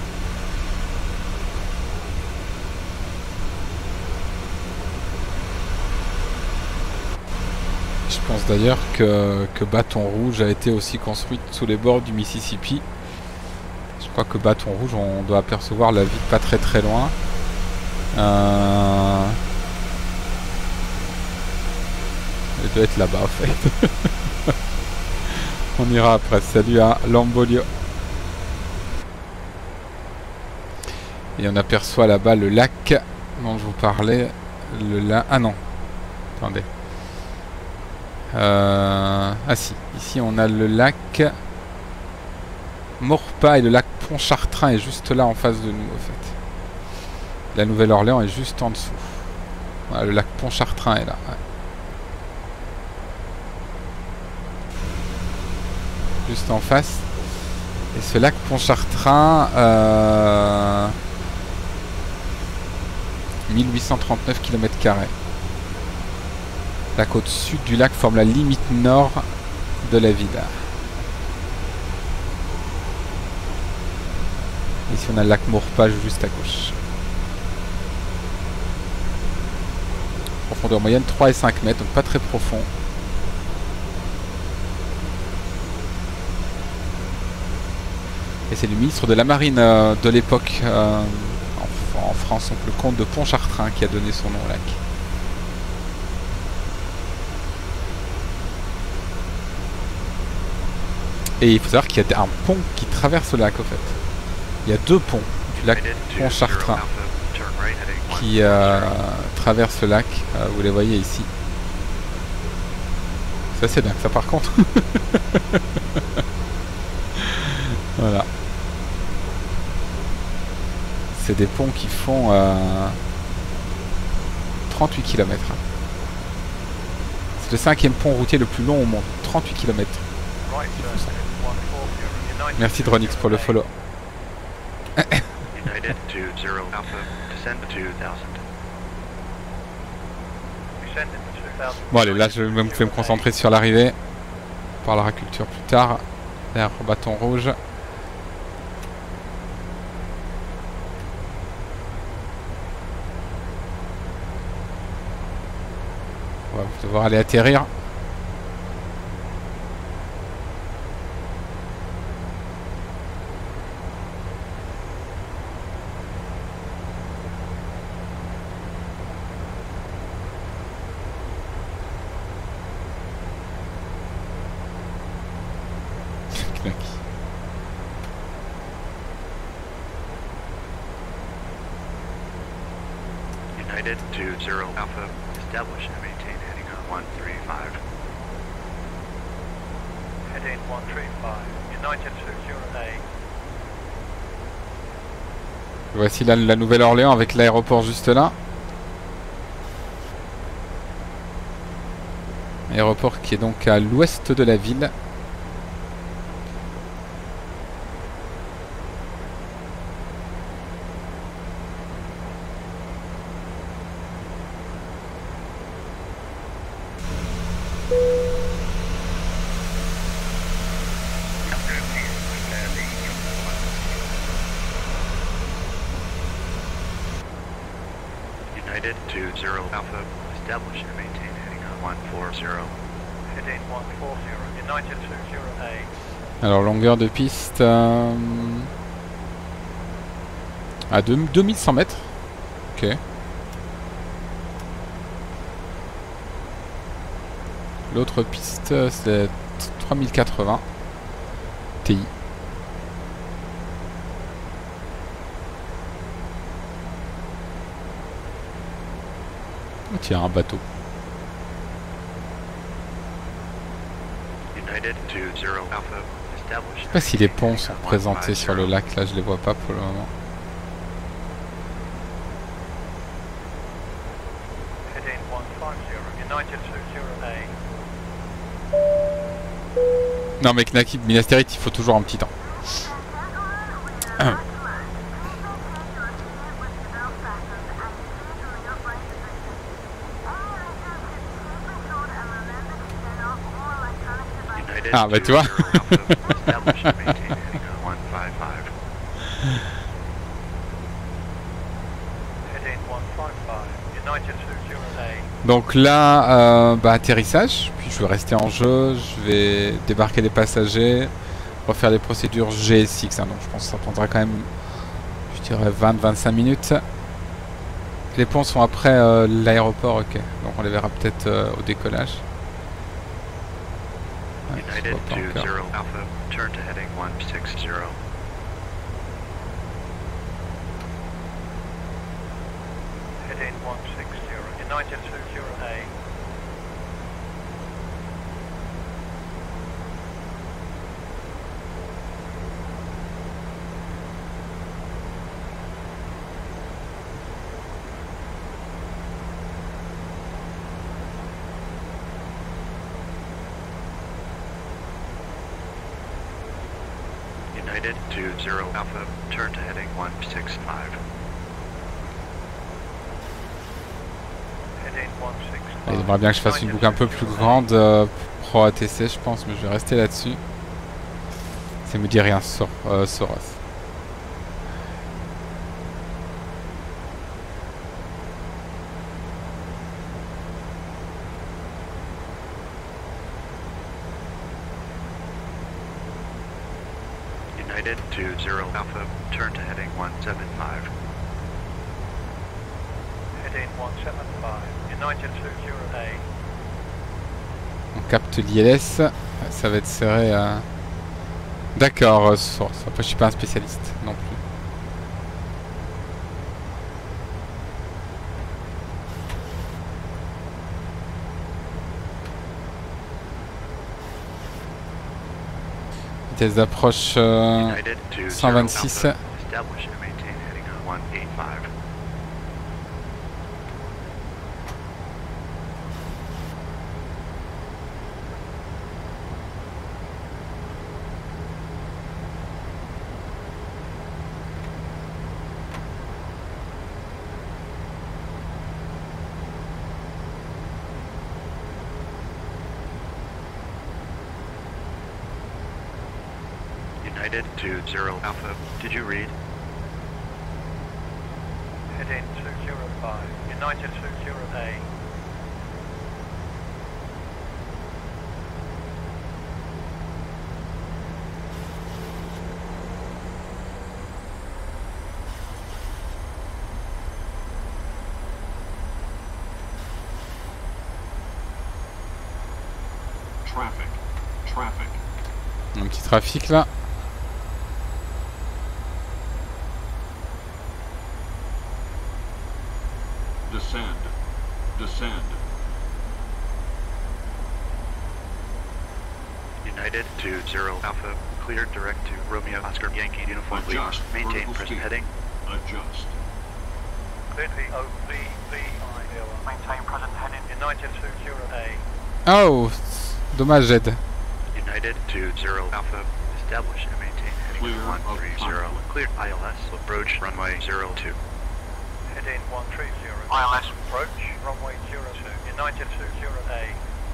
Je pense d'ailleurs que, que Bâton Rouge a été aussi construite sous les bords du Mississippi. Je crois que Bâton Rouge, on doit apercevoir la ville pas très très loin. Euh... Elle doit être là-bas en fait. On ira après. Salut à Lambolio. Et on aperçoit là-bas le lac dont je vous parlais. Le lac... Ah non. Attendez. Euh... Ah si. Ici on a le lac Maurepas et le lac Pontchartrain est juste là en face de nous en fait. La Nouvelle-Orléans est juste en dessous. Voilà, le lac Pontchartrain est là. Ouais. Juste en face. Et ce lac Pontchartrain... Euh... mille huit cent trente-neuf kilomètres carrés. La côte sud du lac forme la limite nord de la ville. Ici on a le lac Maurepas juste à gauche. Profondeur moyenne trois et cinq mètres, donc pas très profond. Et c'est le ministre de la Marine euh, de l'époque euh, en, en France, donc le comte de Pontchartrain, qui a donné son nom au lac. Et il faut savoir qu'il y a un pont qui traverse le lac en fait. Il y a deux ponts du lac Pontchartrain qui euh, traversent le lac. Euh, vous les voyez ici. C'est assez dingue ça par contre. Voilà. C'est des ponts qui font euh, trente-huit kilomètres. C'est le cinquième pont routier le plus long au monde. trente-huit kilomètres. Merci Dronix pour le follow. United two zero Alpha, descend to two thousand. Bon allez, là je vais me, vais me concentrer sur l'arrivée. On parlera culture plus tard. L'air bâton rouge. On va devoir aller atterrir. United two zero Alpha, establish and maintain heading on one three five. Heading one three five, United two zero A. Voici la, la Nouvelle-Orléans avec l'aéroport juste là. Aéroport qui est donc à l'ouest de la ville. United two zero Alpha, establish and maintain heading on one four zero. Heading one four zero, United two zero A. Alors longueur de piste euh, à deux, deux mille cent mètres. Ok. L'autre piste c'est trois mille quatre-vingts T I. Oh, tiens, un bateau. United two zero Alpha, establish. Je sais pas si les ponts sont représentés sur le lac, là je les vois pas pour le moment. Heading one five zero, United two zero A. Non mais Knakib, Minas Tirith, il faut toujours un petit temps. Ah bah tu vois. Donc là, euh, bah, atterrissage, puis je vais rester en jeu, je vais débarquer des passagers, refaire les procédures G S X, hein, donc je pense que ça prendra quand même, je dirais vingt à vingt-cinq minutes. Les ponts sont après euh, l'aéroport, ok, donc on les verra peut-être euh, au décollage. United two zero Alpha, turn to heading one six zero. Heading one six zero, United two zero A. United two zero Alpha, turn to heading one six five. Heading one six five. Il aimerait bien que je fasse une boucle un peu plus grande euh, pro A T C je pense, mais je vais rester là-dessus. Ça me dit rien, Sor euh, Soros. United two zero Alpha, turn to heading one seven five. Heading one seven five, United two zero A. On capte l'I L S, ça va être serré à... D'accord, euh, Soros. Après je suis pas un spécialiste non plus. Vitesse d'approche euh, cent vingt-six. United two zero Alpha. Did you read? Heading two zero five. United two zero A. Traffic. Traffic. Un petit trafic là. Descend. Descend. United two zero Alpha. Cleared direct to Romeo Oscar Yankee Uniform Lead. Adjust. Maintain Vertical present speed. heading. Adjust. Cleared the O V V I. Maintain present heading. United two zero A. Oh, dommage, Ed. United two zero Alpha. Establish and maintain heading Clear one of three zero. conflict. Cleared I L S. Approach runway zero two. Heading one three zero. I L S approach, runway zero two. United two zero A.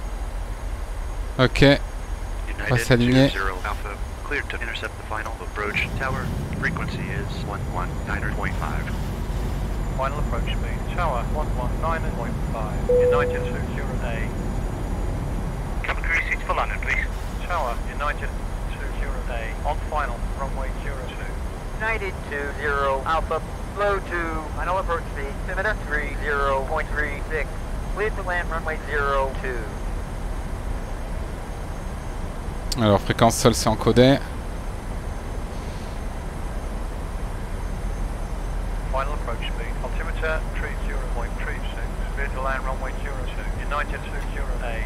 Ok. United Va s'aligner. two zero Alpha. Cleared to intercept the final approach tower. Frequency is one one nine point five. Final approach speed, tower one one nine point five. United two zero A. Cabin crew seats for landing, please. Tower, United two zero A. On final, runway zero two. United two zero Alpha, flow to final approach speed, altimeter three zero point three six, cleared to land runway zero two. Alors fréquence sol c'est encodé. Final approach speed, altimeter three zero point three six, cleared to land runway zero two. United two zero A.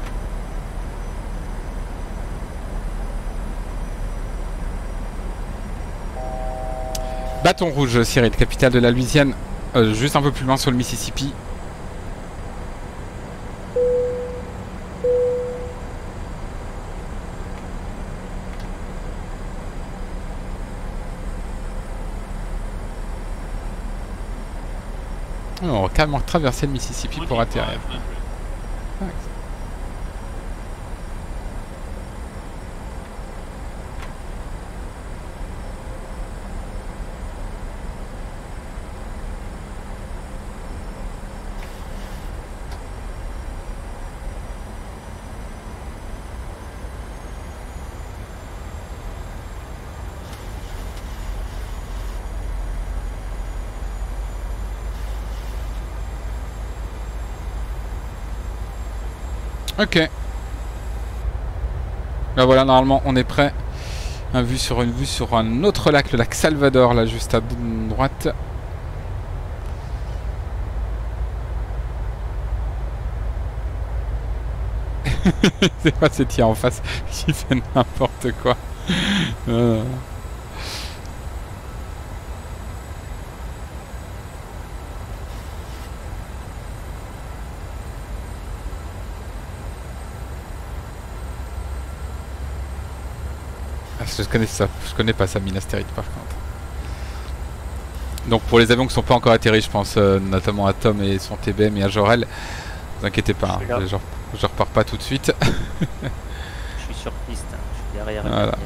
Bâton rouge, Cyril, capitale de la Louisiane, euh, juste un peu plus loin sur le Mississippi. On va carrément traverser le Mississippi pour atterrir. Ok. Là voilà, normalement on est prêt. Un vue sur une vue sur un autre lac, le lac Salvador, là juste à droite. C'est pas ces tirs en face qui fait n'importe quoi. euh... Je connais ça, je connais pas ça, Minas Tirith par contre. Donc pour les avions qui sont pas encore atterris, je pense euh, notamment à Tom et son T B M et à Jorel, ne vous inquiétez pas, hein, je, je repars pas tout de suite. Je suis sur piste, hein, je suis derrière voilà. la ligne.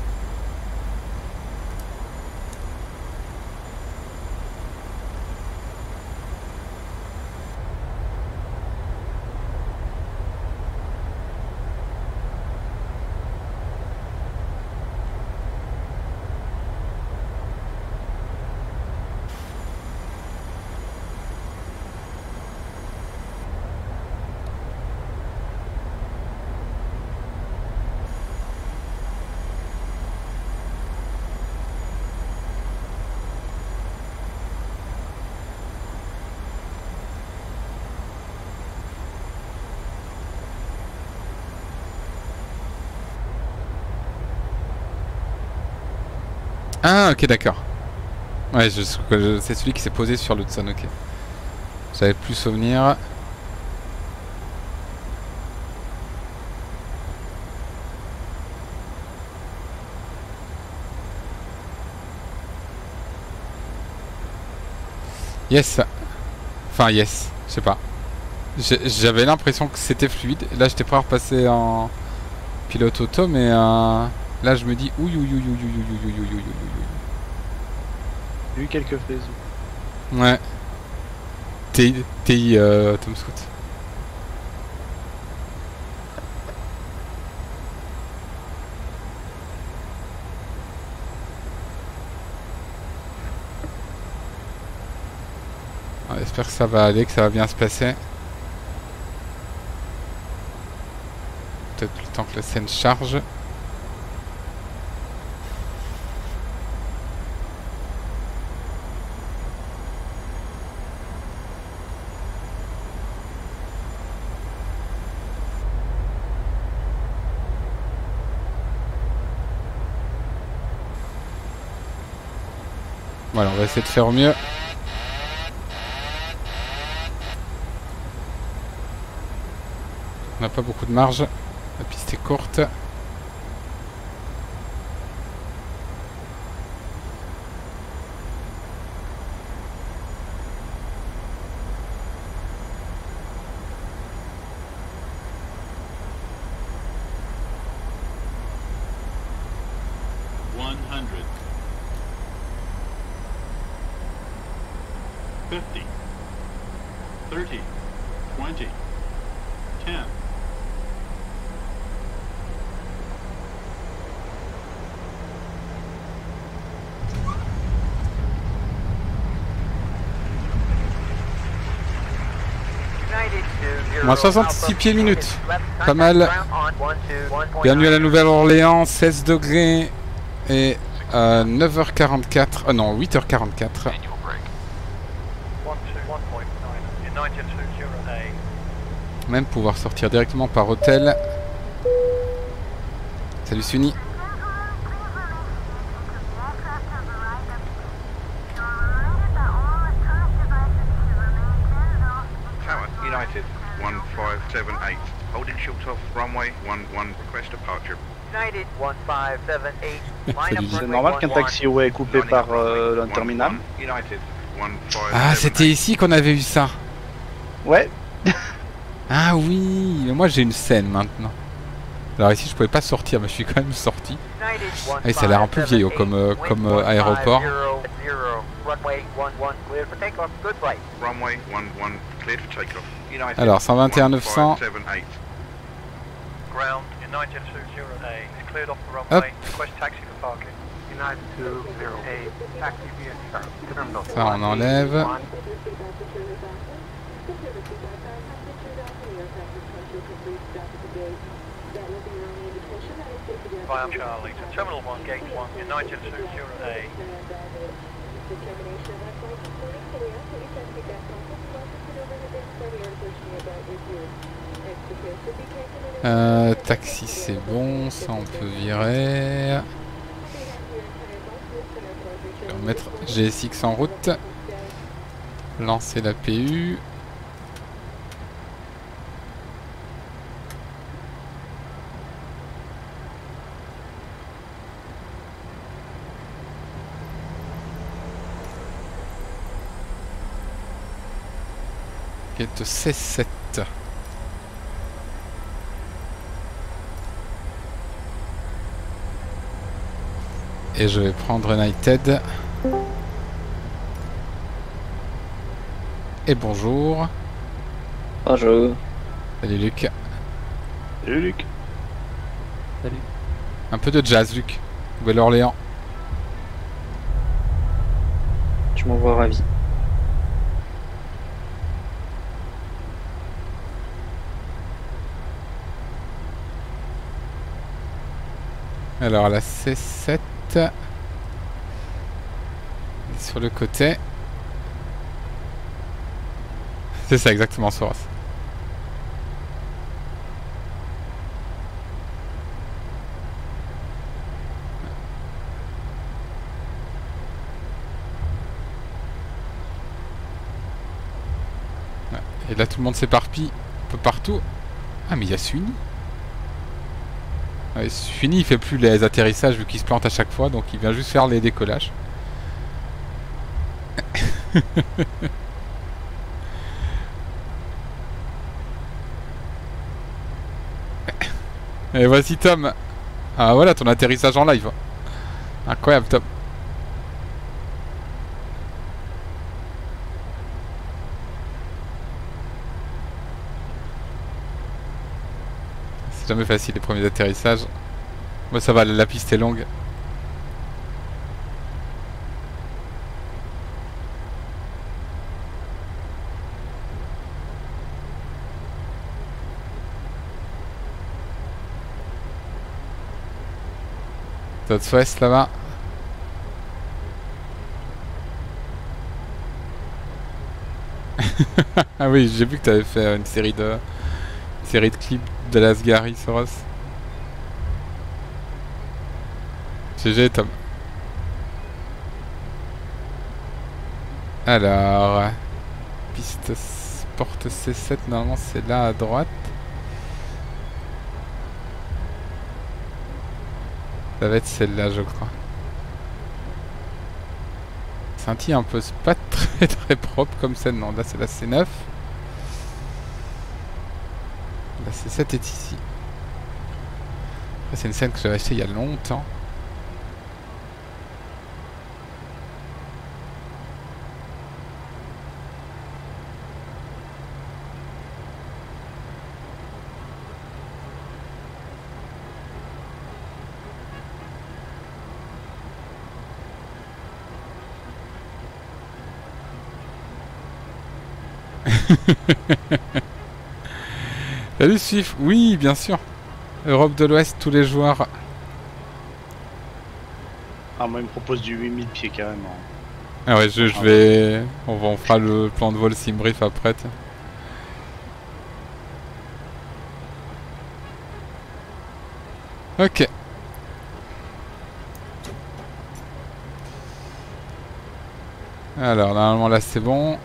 Ah ok d'accord. Ouais, je, je, c'est celui qui s'est posé sur l'Hudson, ok. J'avais plus souvenir. Yes. Enfin yes, je sais pas. J'avais l'impression que c'était fluide. Là j'étais prêt à repasser en pilote auto mais euh... Là je me dis ouïe ouïe ouïe ouïe ouïe ouïe ouïe ouïe ouïe. J'ai eu quelques faises. Ouais. T I euh, Tom Scout. Ouais, j'espère que ça va aller, que ça va bien se passer. Peut-être le temps que la scène charge. Voilà, on va essayer de faire au mieux. On n'a pas beaucoup de marge. La piste est courte. one hundred. fifty. thirty. twenty. ten. Moins soixante-six pieds minutes. Pas mal. Bienvenue à la Nouvelle-Orléans, seize degrés et euh, neuf heures quarante-quatre. Ah euh, non, huit heures quarante-quatre. Même pouvoir sortir directement par hôtel. Salut Sunny. United one five seven eight. Holding short off runway one one, request departure. United one five seven eight. C'est normal qu'un taxiway est coupé par euh, un terminal. United one five. Ah, c'était ici qu'on avait eu ça. Ouais. Ah oui, mais moi j'ai une scène maintenant. Alors ici je pouvais pas sortir, mais je suis quand même sorti. Et ça a l'air un peu vieillot comme, euh, comme euh, aéroport. Alors cent vingt et un neuf cents. Hop. Ça on enlève. Charlie to Terminal one, Gate one, United two zero A. Euh, taxi c'est bon, ça on peut virer. Je vais remettre G S X en route. Lancer la P U. Gate C sept. Et je vais prendre United. Et bonjour. Bonjour. Salut Luc. Salut Luc. Salut. Un peu de jazz Luc. Nouvelle-Orléans. Je m'en vois ravi. Alors la C sept sur le côté. C'est ça exactement, Soros. Et là tout le monde s'éparpille un peu partout. Ah mais il y a Sunny. Ouais, Sunny il fait plus les atterrissages vu qu'il se plante à chaque fois, donc il vient juste faire les décollages. Et voici Tom Ah voilà ton atterrissage en live. Incroyable, top. C'est jamais facile les premiers atterrissages. Moi ça va, la piste est longue. Southwest là-bas. Ah oui, j'ai vu que tu avais fait une série de une série de clips de l'Asgari Soros. G G Tom. Alors, piste porte C sept, normalement c'est là à droite. Ça va être celle-là, je crois. Scintille un peu, c'est pas très très propre comme scène. Non, là c'est la C neuf. La C sept est ici. C'est une scène que j'avais achetée il y a longtemps. Salut Swift, oui bien sûr. Europe de l'Ouest, tous les joueurs. Ah moi il me propose du huit mille pieds carrément. Ah ouais je, je vais... On, va, on fera le plan de vol Simbrief après. Ok. Alors normalement là c'est bon.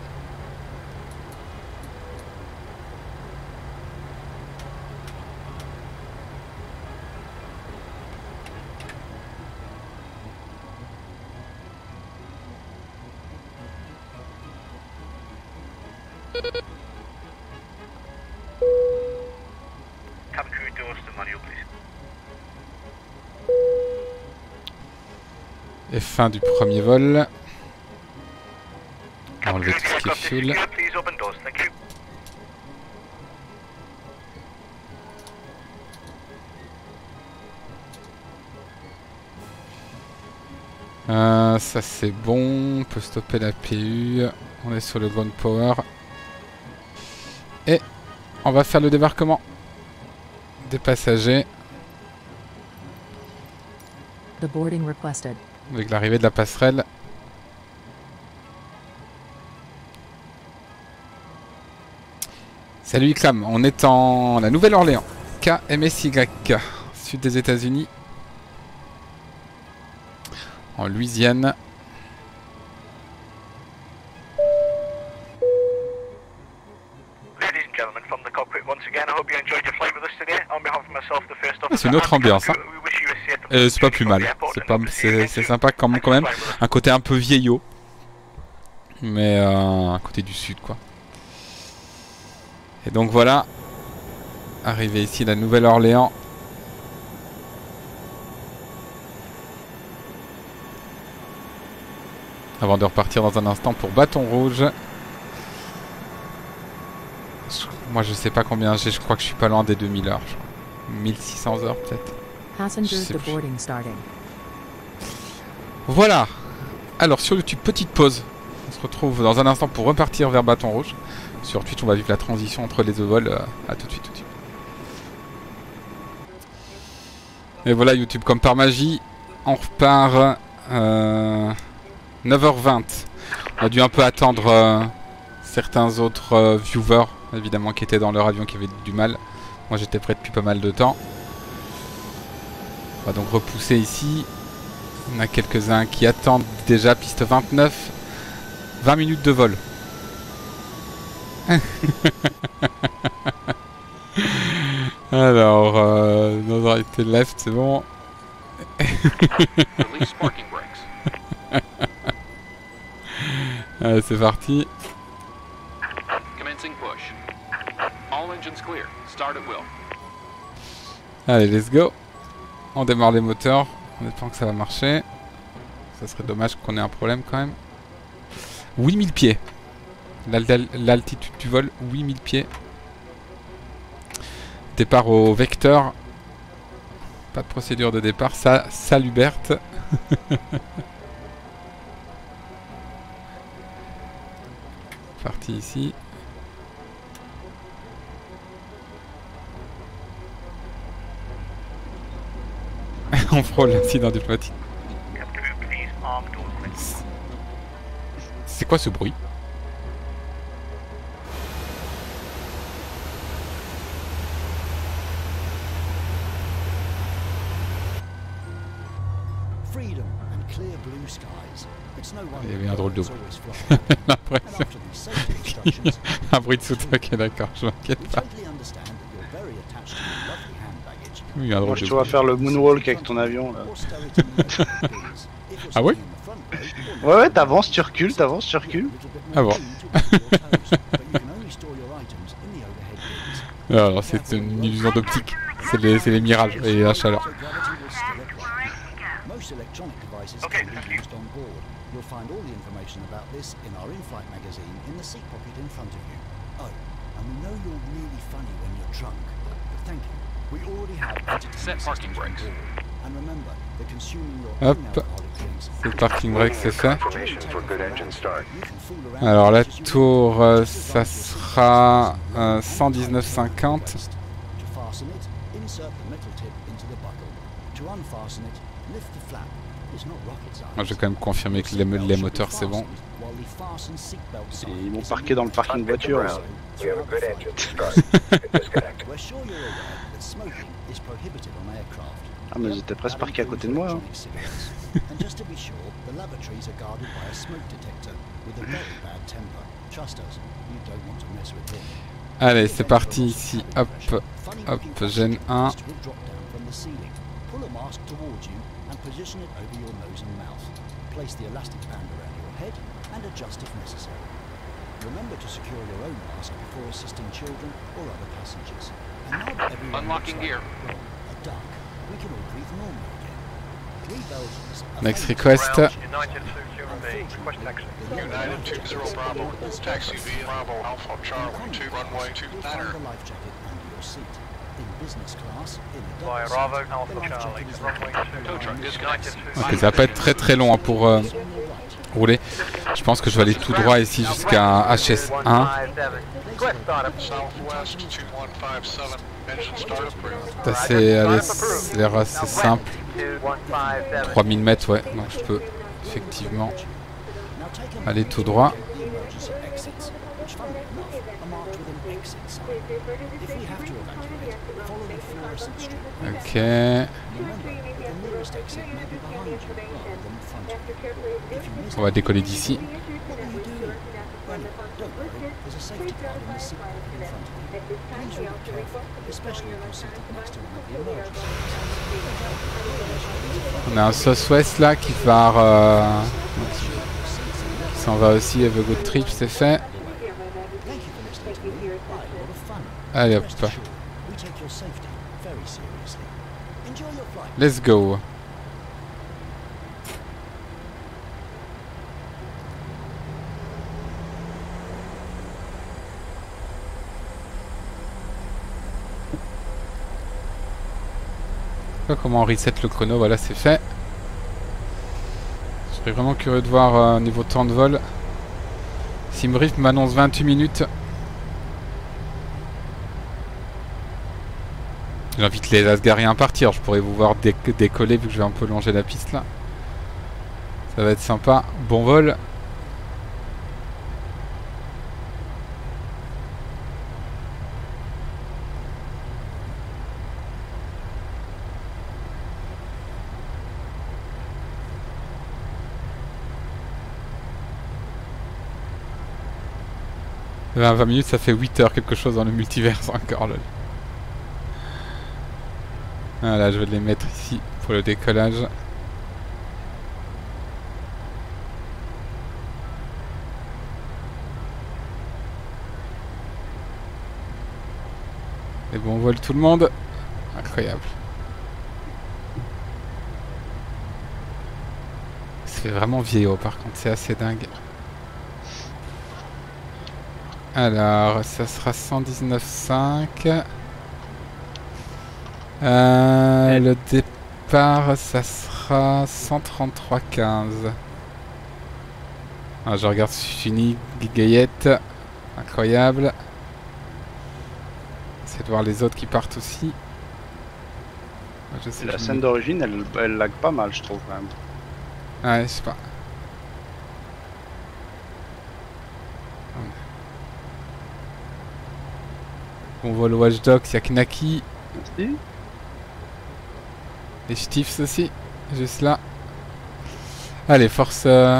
Et fin du premier vol. On va enlever tout ce qui est fuel. Euh, ça c'est bon, on peut stopper la P U. On est sur le ground power. Et on va faire le débarquement des passagers. The boarding requested. Avec l'arrivée de la passerelle. Salut Iclam, on est en la Nouvelle-Orléans. K M S Y, sud des États-Unis. En Louisiane. C'est une autre ambiance, hein. Euh, c'est pas plus mal. C'est pas, c'est, c'est sympa quand même, quand même. Un côté un peu vieillot, mais euh, un côté du sud, quoi. Et donc voilà, arrivé ici la Nouvelle-Orléans. Avant de repartir dans un instant pour Bâton Rouge. Moi je sais pas combien j'ai, je crois que je suis pas loin des deux mille heures. Je crois. mille six cents heures peut-être. Voilà. Alors sur YouTube, petite pause. On se retrouve dans un instant pour repartir vers Bâton Rouge. Sur Twitch, on va vivre la transition entre les deux vols. Euh, à tout de suite, tout de suite. Et voilà YouTube, comme par magie, on repart euh, neuf heures vingt. On a dû un peu attendre euh, certains autres euh, viewers, évidemment, qui étaient dans leur avion, qui avaient du mal. Moi j'étais prêt depuis pas mal de temps. On va donc repousser ici. On a quelques-uns qui attendent déjà, piste vingt-neuf. vingt minutes de vol. Alors, euh, nos arrêtés left, c'est bon. Allez, c'est parti. Allez, let's go. On démarre les moteurs. On espère que ça va marcher. Ça serait dommage qu'on ait un problème quand même. huit mille pieds. L'altitude du vol, huit mille pieds. Départ au vecteur. Pas de procédure de départ. Ça, salut Berthe. Parti ici. On frôle l'incident diplomatique. C'est quoi ce bruit? Il y avait un drôle de bruit. L'impression. Un bruit de sous-toit, ok, d'accord, je m'inquiète pas. Il y a un drôle Moi, de je te bruit. vois faire le moonwalk avec ton avion là. Ah ouais? Ouais, ouais, t'avances, tu recules, t'avances, tu recules. Ah bon. Alors, c'est une illusion d'optique. C'est les, c'est les mirages et la chaleur. Okay, thank you. You'll find all the information about this in our in-flight magazine in the seat pocket in front of you. Oh, and we know you're really funny when you're drunk, but thank you. We already have Set parking brakes. and remember, the consuming your Hop. own alcoholic drinks. C'est le parking brake, c'est fait. Alors la tour, euh, ça sera euh, cent dix-neuf cinquante. To fasten it, insert the metal tip into the buckle. To unfasten it, lift the flap. It's not rocket science. Moi, je vais quand même confirmer que les, les moteurs c'est bon. Et ils m'ont parqué dans le parking voiture. Là. We're sure you're aware that smoking is prohibited on aircraft. Ah mais ils étaient presque parqués à côté de moi. Hein. And just to be sure, the lavatories are guarded by a smoke detector with a very bad temper. Trust us, you don't want to mess with him. Allez, c'est parti ici. Hop, hop, gêne un. Pull a mask towards you and position it over your nose and mouth. Place the elastic band around your head and adjust if necessary. Remember to secure your own mask before assisting children or other passengers. And now that everyone Unlocking looks gear. like, well, a duck, we can all breathe normally again. We Belgians are Next famous request. United two zero B, request taxi. United two zero Bravo, taxi via Bravo Alpha Charlie two runway two You'll niner. find the life jacket under your seat. In business class, in a Via double Bravo, seat, Alpha the life Charlie, jacket is runway located Tow truck on your disconnected. Ok, ça va pas être très très long hein, pour euh, rouler. Je pense que je vais aller tout droit ici jusqu'à H S un. Southwest two one five seven, engine start approved. C'est assez, allez, c'est l'air assez simple. trois mille mètres, ouais, donc je peux effectivement aller tout droit. Ok. On va décoller d'ici. On a un Southwest là qui part, euh, qui s'en va aussi avec Good Trip, c'est fait. Allez hop. Let's go. Comment on reset le chrono, voilà c'est fait. Je serais vraiment curieux de voir euh, niveau temps de vol. Simbrief m'annonce vingt-huit minutes. J'invite les Asgariens à partir, je pourrais vous voir dé décoller vu que je vais un peu longer la piste là. Ça va être sympa, bon vol. vingt minutes, ça fait huit heures quelque chose dans le multiverse encore lol. Voilà, je vais les mettre ici pour le décollage. Et bon vol tout le monde. Incroyable. fait vraiment vieillot par contre, c'est assez dingue. Alors, ça sera cent dix-neuf virgule cinq. Euh, le départ, ça sera cent trente-trois virgule quinze. Ah, je regarde Fini, Gaillette. Incroyable. Essaye de voir les autres qui partent aussi. Je sais, la je scène me... d'origine, elle, elle lag pas mal, je trouve quand même. Ouais, je sais pas. On voit le Watch Dogs, il y a Knaki. Merci. Les Stiffs aussi, juste là. Allez, force... Euh...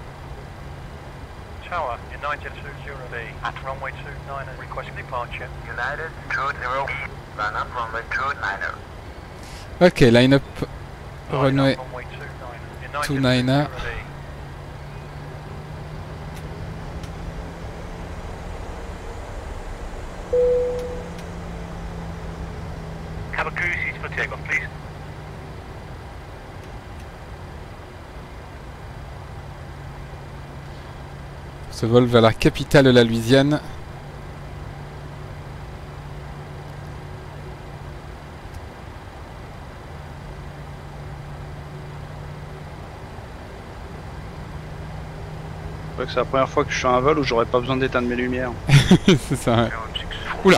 Tower, United two zero B, at runway two nine, request departure. United two zero B, run up runway two nine. Ok, line up runway two nine. Have a cruise seat for takeoff, please. Ce vol vers la capitale de la Louisiane. C'est la première fois que je suis à un vol où j'aurais pas besoin d'éteindre mes lumières. C'est ça, ouais. Oula!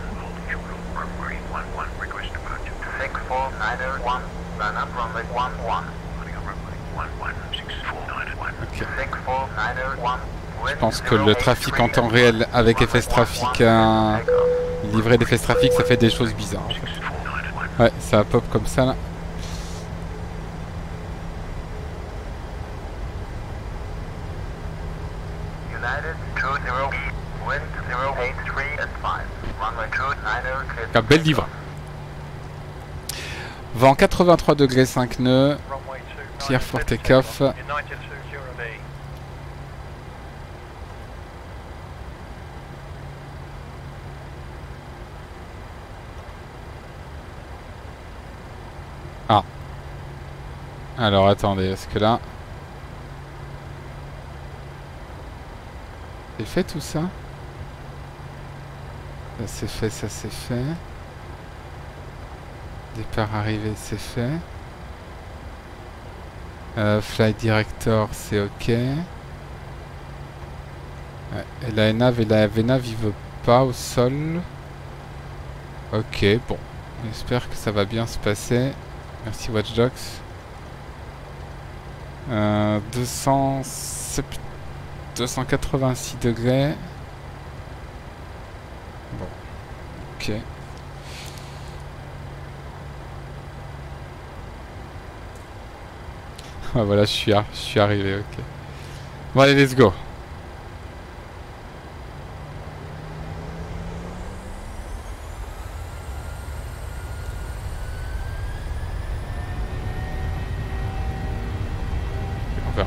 Okay. Je pense que le trafic en temps réel avec F S Trafic, euh, livré d'F S Trafic, ça fait des choses bizarres. En fait. Ouais, ça pop comme ça là. Un bel livre. Vent quatre-vingt-trois degrés cinq nœuds. Clear for take-off. Ah. Alors attendez, est-ce que là... C'est fait tout ça? Ça c'est fait, ça c'est fait. Départ arrivé, c'est fait. Euh, Flight Director, c'est ok. Ouais, et la N A V et la V N A V, il veut pas au sol. Ok, bon. J'espère que ça va bien se passer. Merci Watch Dogs. Euh, deux cent quatre-vingt-six degrés. Bon. Ok. Ah voilà, je suis, je suis arrivé, ok. Bon allez, let's go. On verra.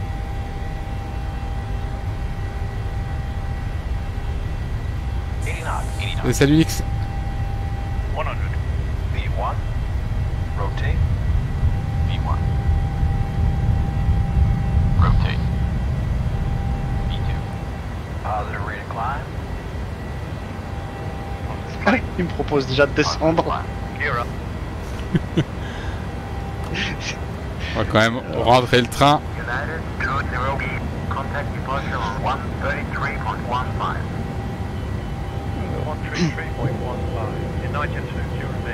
Et salut X. one hundred. V one. Rotate. V one. Rotate. V two. Positive rate of climb. Il me propose déjà de descendre. Gear up. On va quand même rentrer le train. United two zero B. Contact departure on one thirty-three point one five. one thirty-three point one five. United two zero B.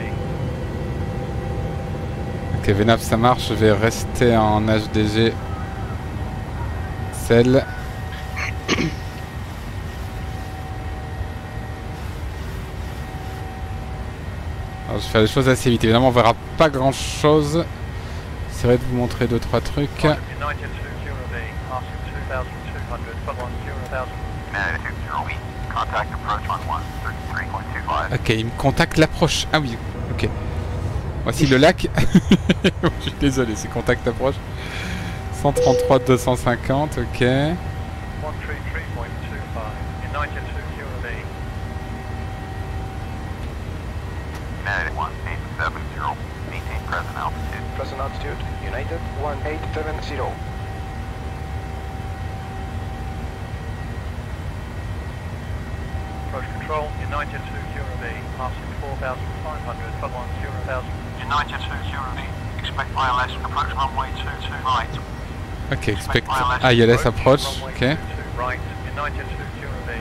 Ok, V N A V ça marche, je vais rester en H D G. Celle. Alors, je vais faire les choses assez vite. Évidemment, on verra pas grand chose. J'essaierai de vous montrer deux trois trucs. Ok, il me contacte l'approche. Ah oui, ok. Voici le lac. Je suis désolé, c'est contact approche. cent trente-trois deux cent cinquante, ok. Present altitude, United one eight seven zero. approach control, United to zero B, passing four thousand five hundred, for one zero thousand. United to zero B, expect I L S, approach runway two two right. Ok, expect I L S approach, ok. Right, United to zero B.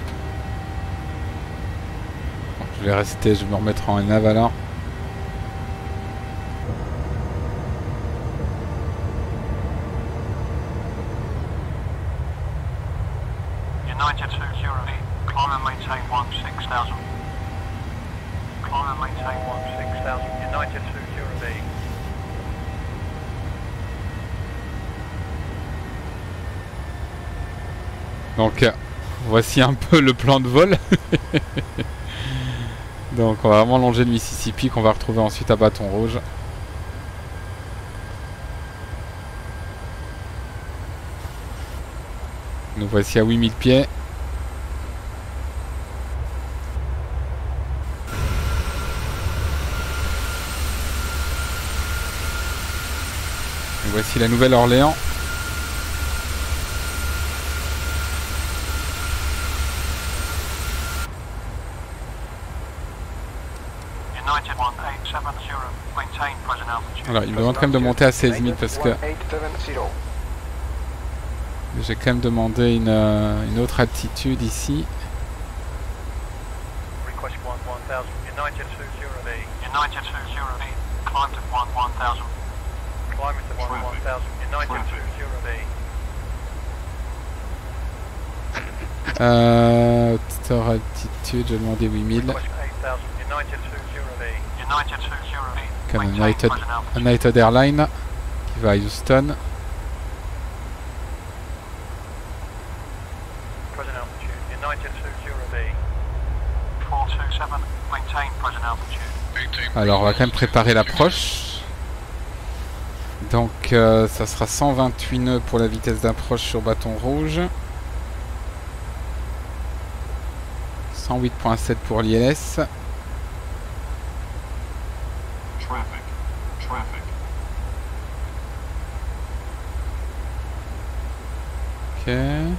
Donc, je vais rester, je vais me remettre en nav alors. United to zero B, climb and maintain one six thousand. Climb and maintain one six thousand, United to zero B. Donc euh, voici un peu le plan de vol. Donc on va vraiment longer le Mississippi qu'on va retrouver ensuite à Bâton Rouge. Nous voici à huit mille pieds. Et voici la Nouvelle-Orléans. Alors il me demande quand même de monter à seize mille parce que j'ai quand même demandé une, euh, une autre altitude ici. Euh, haute altitude, j'ai demandé huit mille. Comme United, United Airlines qui va à Houston. Alors on va quand même préparer l'approche. Donc euh, ça sera cent vingt-huit nœuds pour la vitesse d'approche sur Bâton Rouge. cent huit virgule sept pour l'I L S. Ok.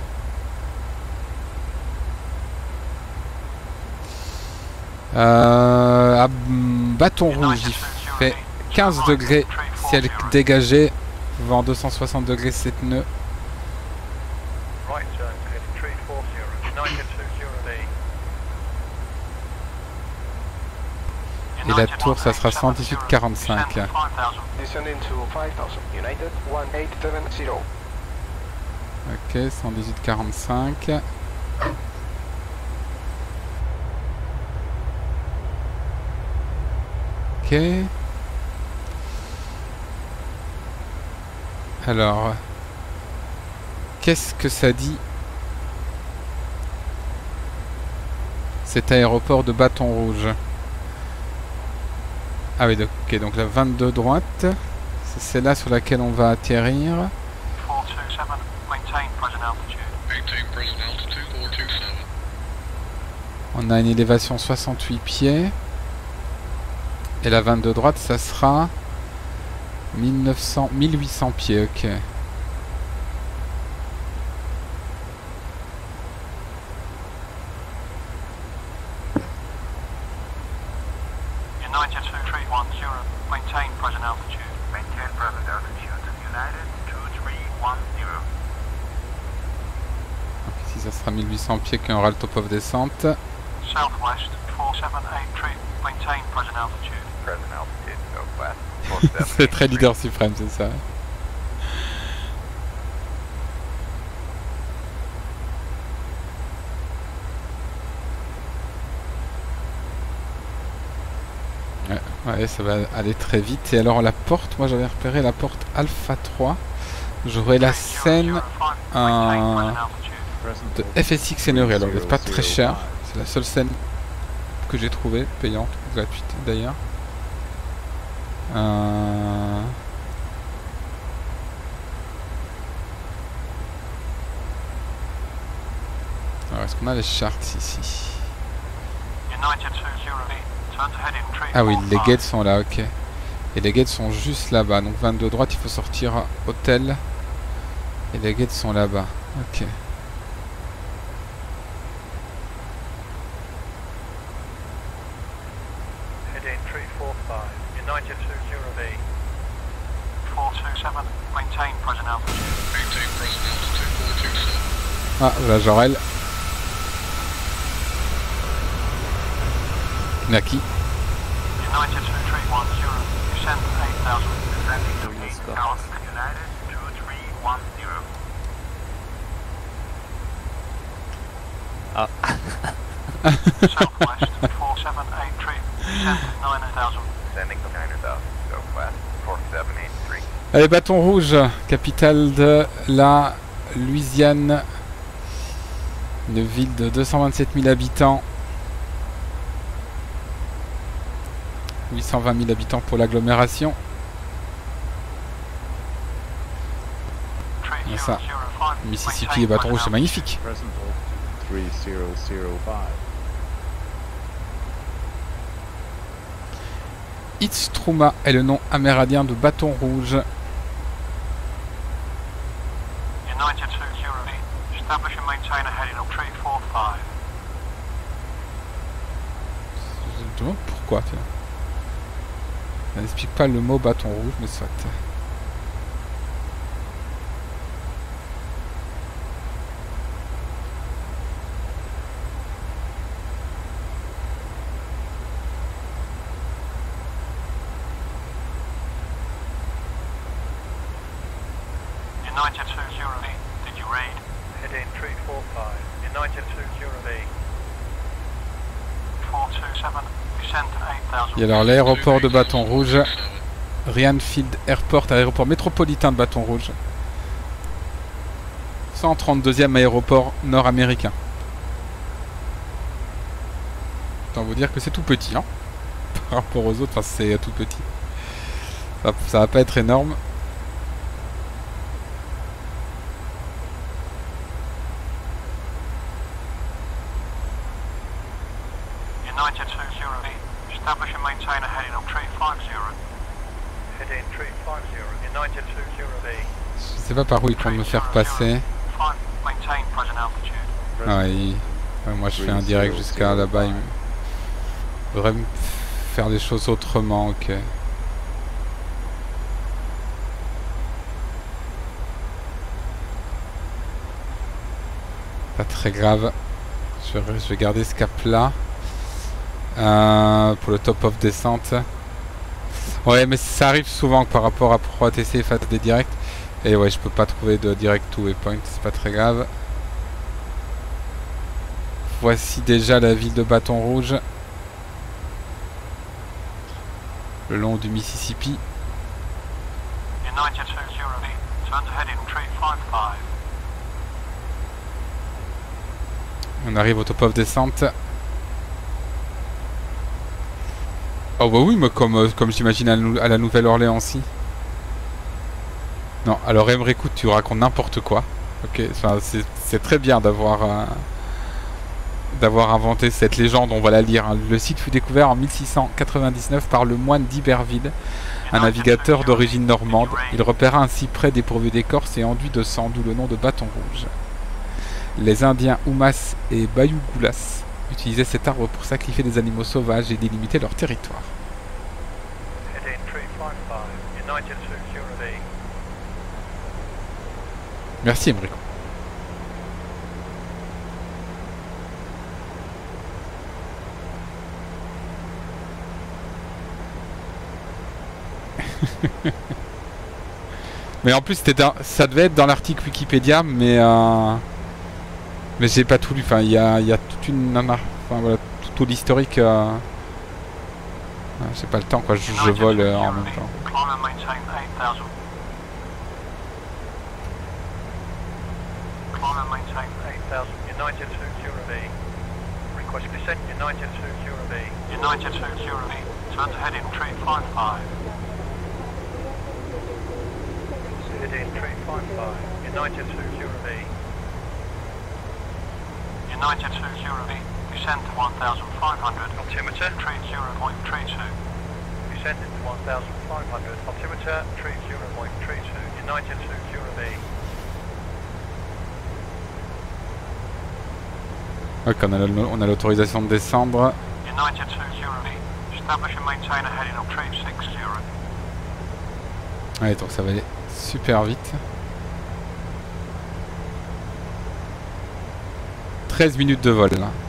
Euh, à Bâton Rouge, il fait quinze degrés, ciel dégagé, vent deux cent soixante degrés, sept nœuds. Et la tour, ça sera cent dix-huit virgule quarante-cinq. Ok, cent dix-huit virgule quarante-cinq. Ok. Alors, qu'est-ce que ça dit cet aéroport de Bâton Rouge? Ah oui, ok, donc la vingt-deux droite, c'est celle-là sur laquelle on va atterrir. On a une élévation soixante-huit pieds. Et la vingt-deux droite, ça sera mille neuf cents, mille huit cents pieds, ok. Donc ici, ça sera mille huit cents pieds qui aura le top of descente. C'est très leader suprême, c'est ça. Ouais, ouais, ça va aller très vite. Et alors la porte, moi j'avais repéré la porte Alpha trois. J'aurai la scène euh, de F S X Scenery. Alors elle n'est pas très chère. C'est la seule scène que j'ai trouvée, payante, gratuite d'ailleurs. Euh... Alors est-ce qu'on a les charts ici? Ah oui, les gates sont là, ok. Et les gates sont juste là-bas. Donc vingt-deux droite, il faut sortir à hôtel. Et les gates sont là-bas. Ok. Heading three four five, United two zero B. four two seven, maintain present altitude. Maintain present altitude four two seven. Ah, la Jorel. Naki. United two three one zero, descend eight thousand. Descending to eight thousand. United two three one zero. Ah. Southwest four seven eight three, descend nine thousand. Descending to nine thousand, southwest four seven eight three. Allez, Bâton Rouge, capitale de la Louisiane. Une ville de deux cent vingt-sept mille habitants. huit cent vingt mille habitants pour l'agglomération. Et ça, Mississippi et Bâton Rouge, c'est magnifique. It's Truma est le nom amérindien de Bâton Rouge. United two zero B, establish and maintain a heading of three four five. Je me demande pourquoi, tiens. Ça n'explique pas le mot Bâton Rouge, mais soit. United two zero B, did you read? Heading three four five, United two zero B. four two seven, descend to eight thousand. Et alors l'aéroport de Bâton Rouge, Ryan Field Airport, aéroport métropolitain de Bâton Rouge. cent trente-deuxième aéroport nord-américain. Autant vous dire que c'est tout petit, hein, par rapport aux autres, enfin c'est tout petit. Ça, ça va pas être énorme. United two zero B, establish and maintain a heading of three five zero. Heading three five zero, United two zero B. Je sais pas par où ils comptent me faire passer. Maintain present altitude. Ah, il... ouais, moi je fais un direct jusqu'à là-bas. Il faudrait me faire des choses autrement. Ok. Pas très grave. Je vais, je vais garder ce cap là. Euh, pour le top of descente. Ouais, mais ça arrive souvent que par rapport à Pro A T C fasse des directs. Et ouais, je peux pas trouver de direct to waypoint, c'est pas très grave. Voici déjà la ville de Bâton Rouge. Le long du Mississippi. United two zero B, turn to heading three five five. On arrive au top of descente. Oh bah oui, mais comme, euh, comme j'imagine à, à la Nouvelle-Orléans aussi. Non, alors Emery, écoute, tu racontes n'importe quoi. Ok, enfin, c'est très bien d'avoir euh, d'avoir inventé cette légende, on va la lire. Hein. Le site fut découvert en mille six cent quatre-vingt-dix-neuf par le moine d'Iberville, un navigateur d'origine normande. Il repéra un cyprès dépourvu d'écorce et enduit de sang, d'où le nom de Bâton Rouge. Les Indiens Oumas et Bayou-Goulas utilisaient cet arbre pour sacrifier des animaux sauvages et délimiter leur territoire. Merci Emrico. Mais en plus c'était dans, ça devait être dans l'article Wikipédia, mais euh, mais j'ai pas tout lu. Enfin, il y a, y a toute une, enfin voilà, tout, tout l'historique. Euh, j'ai pas le temps, quoi. Je, je vole euh, en même temps. United two zero B, turn to heading three five five. Heading three five five, United two zero B. United two zero B, descend to one thousand five hundred. Altimeter three zero point three two. Descending to one thousand five hundred. Altimeter three zero point three two. United two zero B. Ok, on a l'autorisation de descendre. United two zero B, Establish and maintain a heading of three six zero. Allez, donc ça va aller super vite. treize minutes de vol là.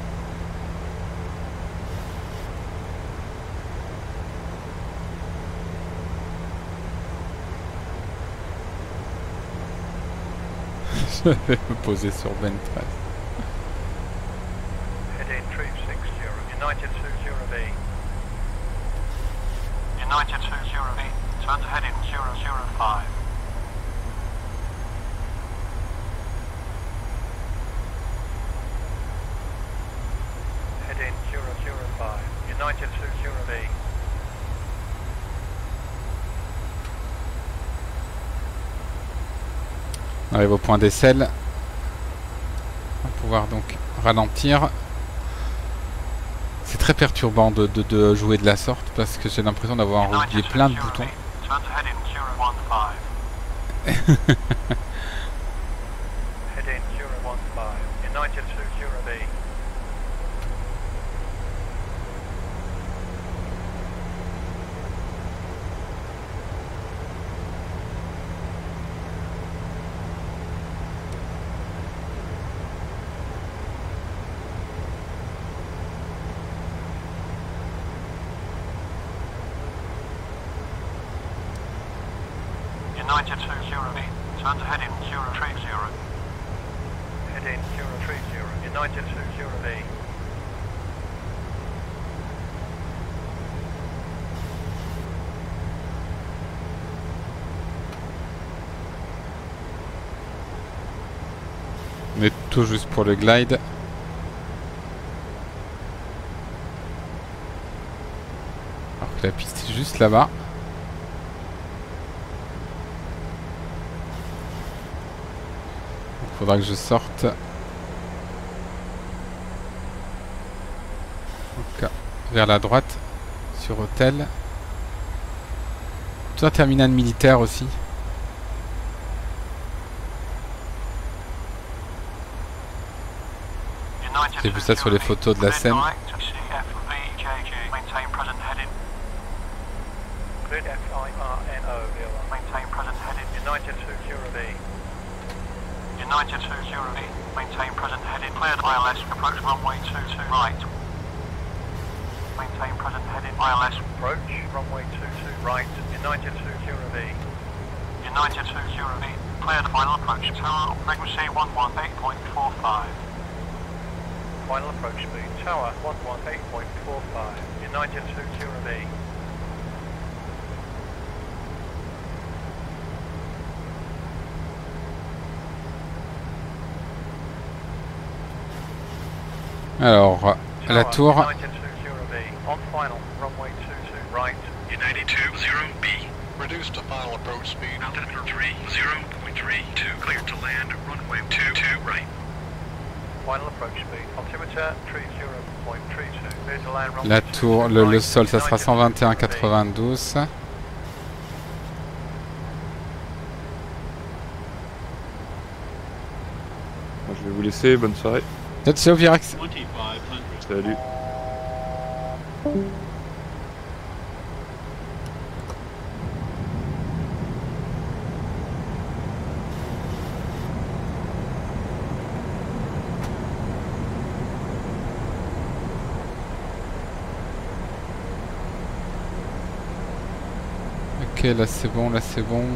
Je vais me poser sur Ben treize. Heading three six zero. United two zero B. United two zero B. Turn to heading zero zero five. Heading zero zero five. United two zero B. On arrive au point d'essai. On va pouvoir donc ralentir. C'est très perturbant de, de, de jouer de la sorte parce que j'ai l'impression d'avoir oublié plein de boutons. United two zero B. Turn to heading zero three zero. Heading zero three zero. United two zero B. On est tout juste pour le glide. Alors que la piste est juste là-bas. Il faudra que je sorte. Donc, vers la droite, sur hôtel. Tout un terminal militaire aussi. J'ai vu ça sur les photos de la scène. United two zero B, maintain present heading, cleared I L S, approach runway two two right. Maintain present heading, I L S, approach runway two two right, United two zero B. United two zero B, cleared final approach, tower, frequency one one eight point four five. Final approach speed, tower one one eight point four five, United two zero B. Alors, la tour. United two zero B, on final, runway two two right. United two zero B, reduced to final approach speed. Altimeter three zero point three two, clear to land, runway two two right. Final approach speed, altimeter three zero point three two, clear to land, runway La two tour, two le, right. le sol, ça sera cent vingt et un quatre-vingt-douze. Moi, je vais vous laisser, bonne soirée. Ciao Virax. Salut. Ok, là c'est bon, là c'est bon.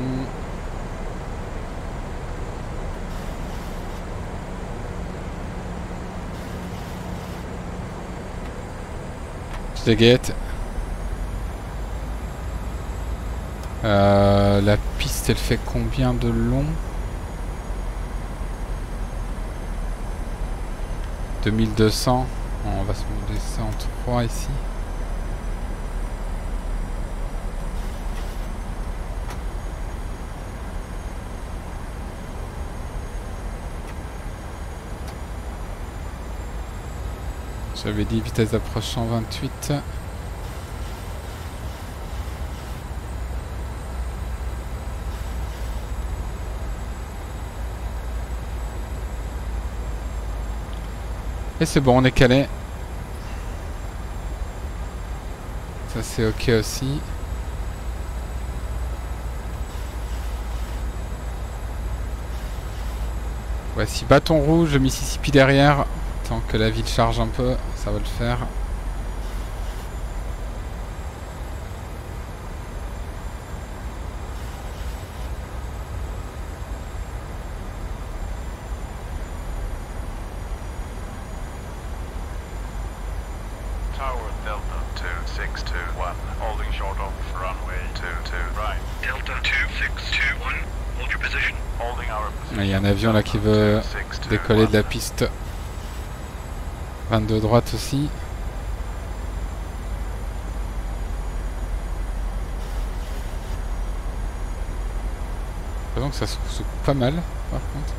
Je guette. Euh, la piste elle fait combien de long? deux mille deux cents. On va se monter ça en trois ici. J'avais dit vitesse d'approche cent vingt-huit. Et c'est bon, on est calé. Ça c'est ok aussi. Voici bâton rouge, Mississippi derrière. Tant que la ville charge un peu, ça va le faire. Il y a un avion là qui veut décoller de la piste vingt-deux droite aussi. Donc ça se coupe pas mal par contre.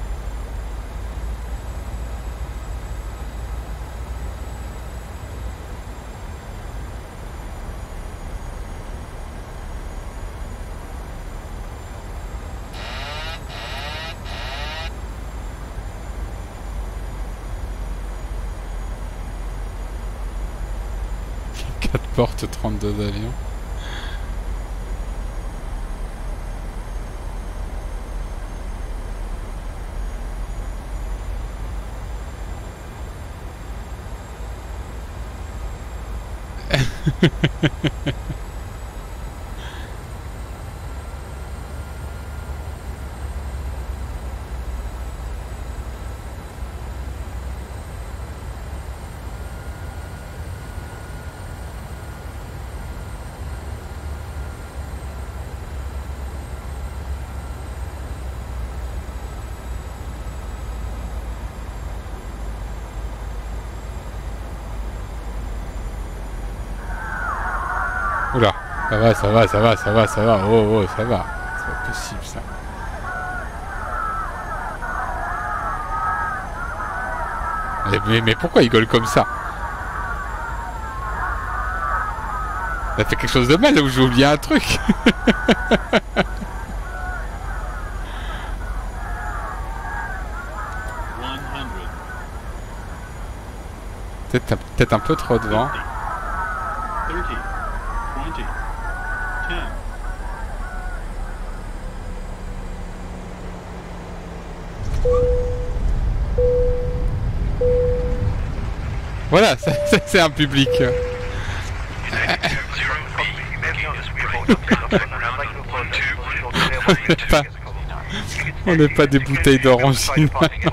quatre portes, trente-deux avions. Oula, ça va, ça va, ça va, ça va, ça va, oh, oh, ça va. C'est pas possible ça. Mais, mais, mais pourquoi il gueule comme ça? Il a fait quelque chose de mal ou j'ai oublié un truc? Peut-être peut-être un peu trop de vent. Voilà, c'est un public. Pas, on n'est pas des bouteilles d'orangine.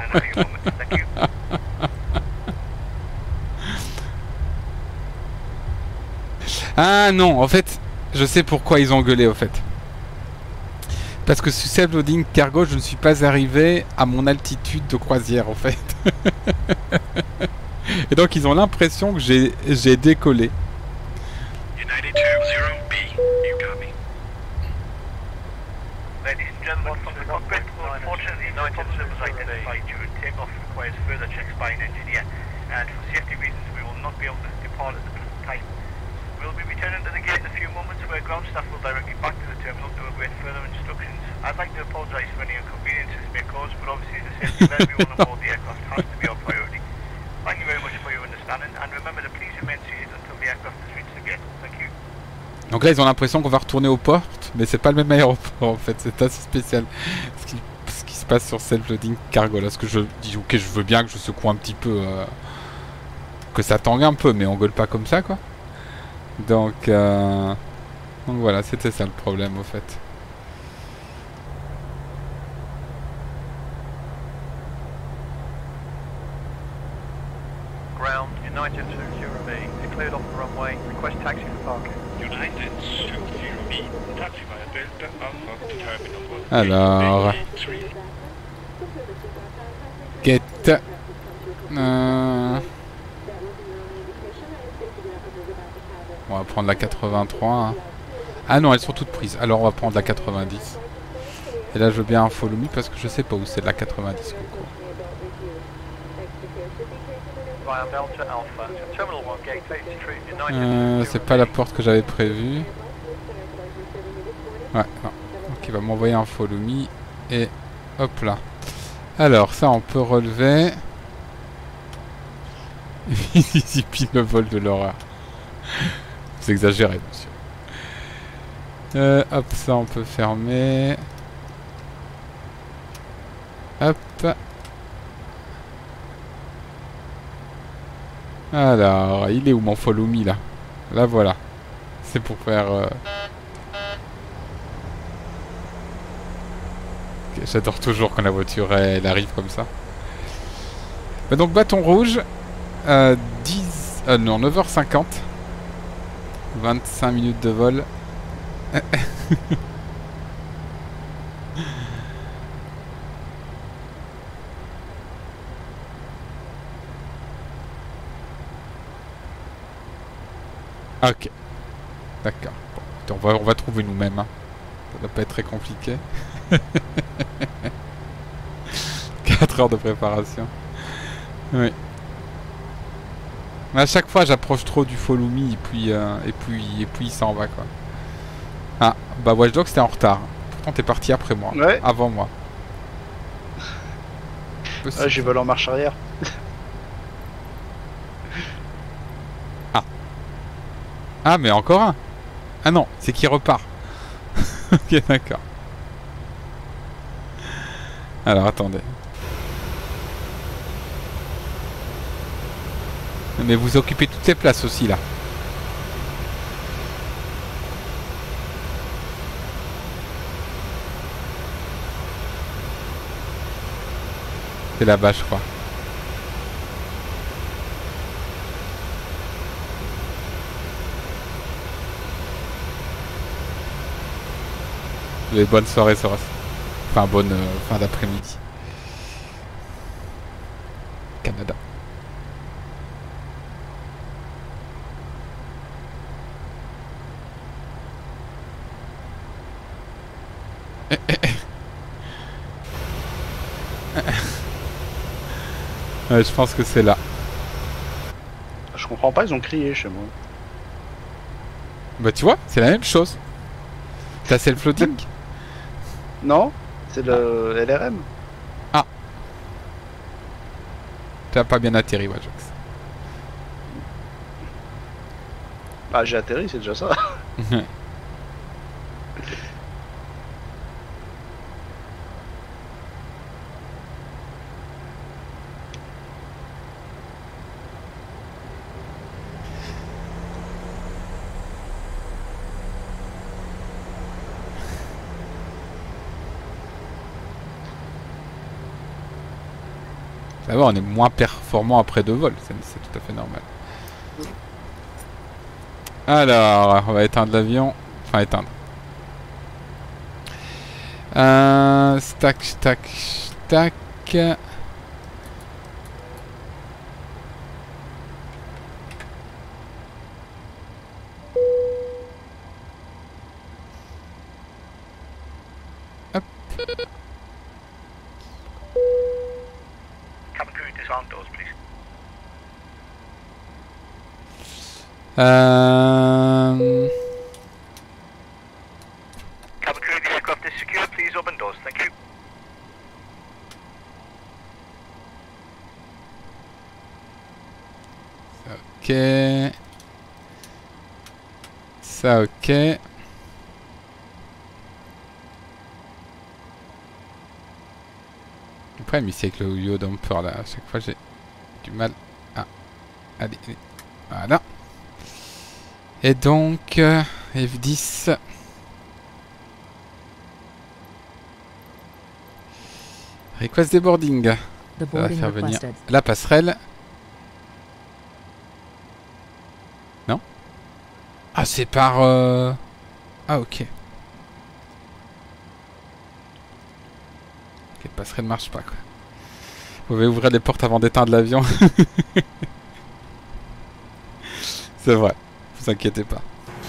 Ah non, en fait, je sais pourquoi ils ont gueulé, au fait. Parce que sur self-loading cargo, je ne suis pas arrivé à mon altitude de croisière, en fait. Et donc ils ont l'impression que j'ai j'ai décollé. United two zero B, you got me. Ladies and gentlemen, from the cockpit, unfortunately, no problem was identified during takeoff requires further checks by an engineer, and for safety reasons, we will not be able to depart at the present time. We'll be returning to the gate in a few moments, where ground staff will direct you back to the terminal to await further instructions. I'd like to apologise for any inconveniences may cause, but obviously the safety of everyone aboard the aircraft has to be our priority. Thank you very much for your understanding, and remember to please remain seated until the aircraft has reached the gate. Thank you. Donc là, ils ont l'impression qu'on va retourner aux portes, mais c'est pas le même aéroport en fait. C'est assez spécial ce qui, ce qui se passe sur self-loading cargo. Là, ce que je dis, ok, je veux bien que je secoue un petit peu, euh, que ça tangue un peu, mais on gueule pas comme ça, quoi. Donc, euh, donc voilà, c'était ça le problème, au fait. Ground, United two zero B, cleared off the runway, request taxi for parking. United two zero B, taxi via Delta Alpha to terminal. Alors, get. Euh... On va prendre la quatre-vingt-trois. Hein. Ah non, elles sont toutes prises. Alors on va prendre la quatre-vingt-dix. Et là, je veux bien un follow me parce que je sais pas où c'est la quatre-vingt-dix qu'on court. Euh, c'est pas la porte que j'avais prévue. Ouais, non. Donc il va m'envoyer un follow me. Et hop là. Alors ça, on peut relever. Mississippi, le vol de l'horreur. Vous exagérez, monsieur. Euh, hop, ça on peut fermer. Hop. Alors, il est où mon follow me là? Là voilà. C'est pour faire... Euh... Okay, j'adore toujours quand la voiture elle arrive comme ça. Bah donc bâton rouge. Euh, dix... Euh, non, neuf heures cinquante. vingt-cinq minutes de vol. Ok. D'accord. Bon, on, va, on va trouver nous-mêmes. Hein. Ça doit pas être très compliqué. quatre heures de préparation. Oui. Mais à chaque fois, j'approche trop du follow me et puis, euh, et puis, et puis il s'en va quoi. Ah, bah Watch Dogs c'était en retard. Pourtant t'es parti après moi. Ouais. Avant moi. Ah, j'ai volé en marche arrière. Ah. Ah, mais encore un. Ah non, c'est qui repart. Ok, d'accord. Alors attendez. Mais vous occupez toutes les places aussi là. C'est là-bas je crois. Et bonne soirée Soros. Enfin bonne euh, fin d'après-midi. Canada. Ouais, je pense que c'est là. Je comprends pas, ils ont crié chez moi. Bah tu vois, c'est la même chose. T'as self-loading? Non, c'est le L R M. Ah. T'as pas bien atterri, Wajox. Ah, j'ai atterri, c'est déjà ça. Ça va, on est moins performant après deux vols, c'est tout à fait normal. Alors, on va éteindre l'avion. Enfin, éteindre. Euh, stack, stack, stack. Hop. Cabin crew, disarm doors, please. Euh... Cabin crew, the aircraft is secure. Please open doors. Thank you. Ok. Ça, ok. Le problème ici avec le yo dumper là, à chaque fois j'ai du mal à... Allez, allez. Voilà. Et donc, euh, F dix. Request deboarding. Ça va faire venir la passerelle. Non? Ah, c'est par... Euh... Ah, ok. Ok, passerelle ne marche pas, quoi. Vous pouvez ouvrir les portes avant d'éteindre l'avion. C'est vrai. Vous inquiétez pas.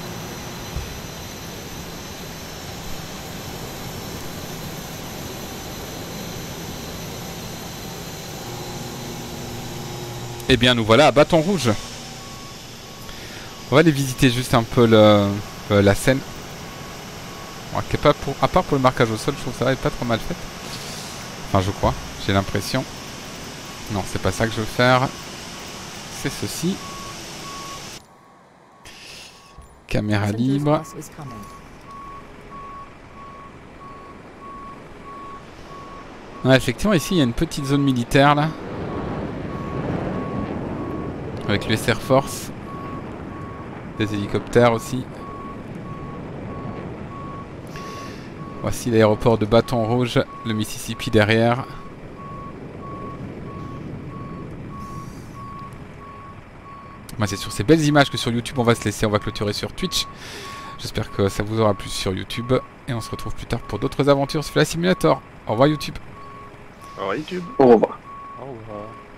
Eh bien, nous voilà à Bâton Rouge. On va aller visiter juste un peu le, euh, la scène. Bon, qui est pas pour, à part pour le marquage au sol, je trouve que ça va être pas trop mal fait. Enfin, je crois. J'ai l'impression. Non, c'est pas ça que je veux faire. C'est ceci. Caméra libre. Ouais, effectivement, ici il y a une petite zone militaire là. Avec l'U S Air Force. Des hélicoptères aussi. Voici l'aéroport de Bâton Rouge, le Mississippi derrière. Bah, c'est sur ces belles images que sur YouTube on va se laisser, on va clôturer sur Twitch. J'espère que ça vous aura plu sur YouTube. Et on se retrouve plus tard pour d'autres aventures sur Flight Simulator. Au revoir YouTube. Au revoir YouTube. Au revoir. Au revoir.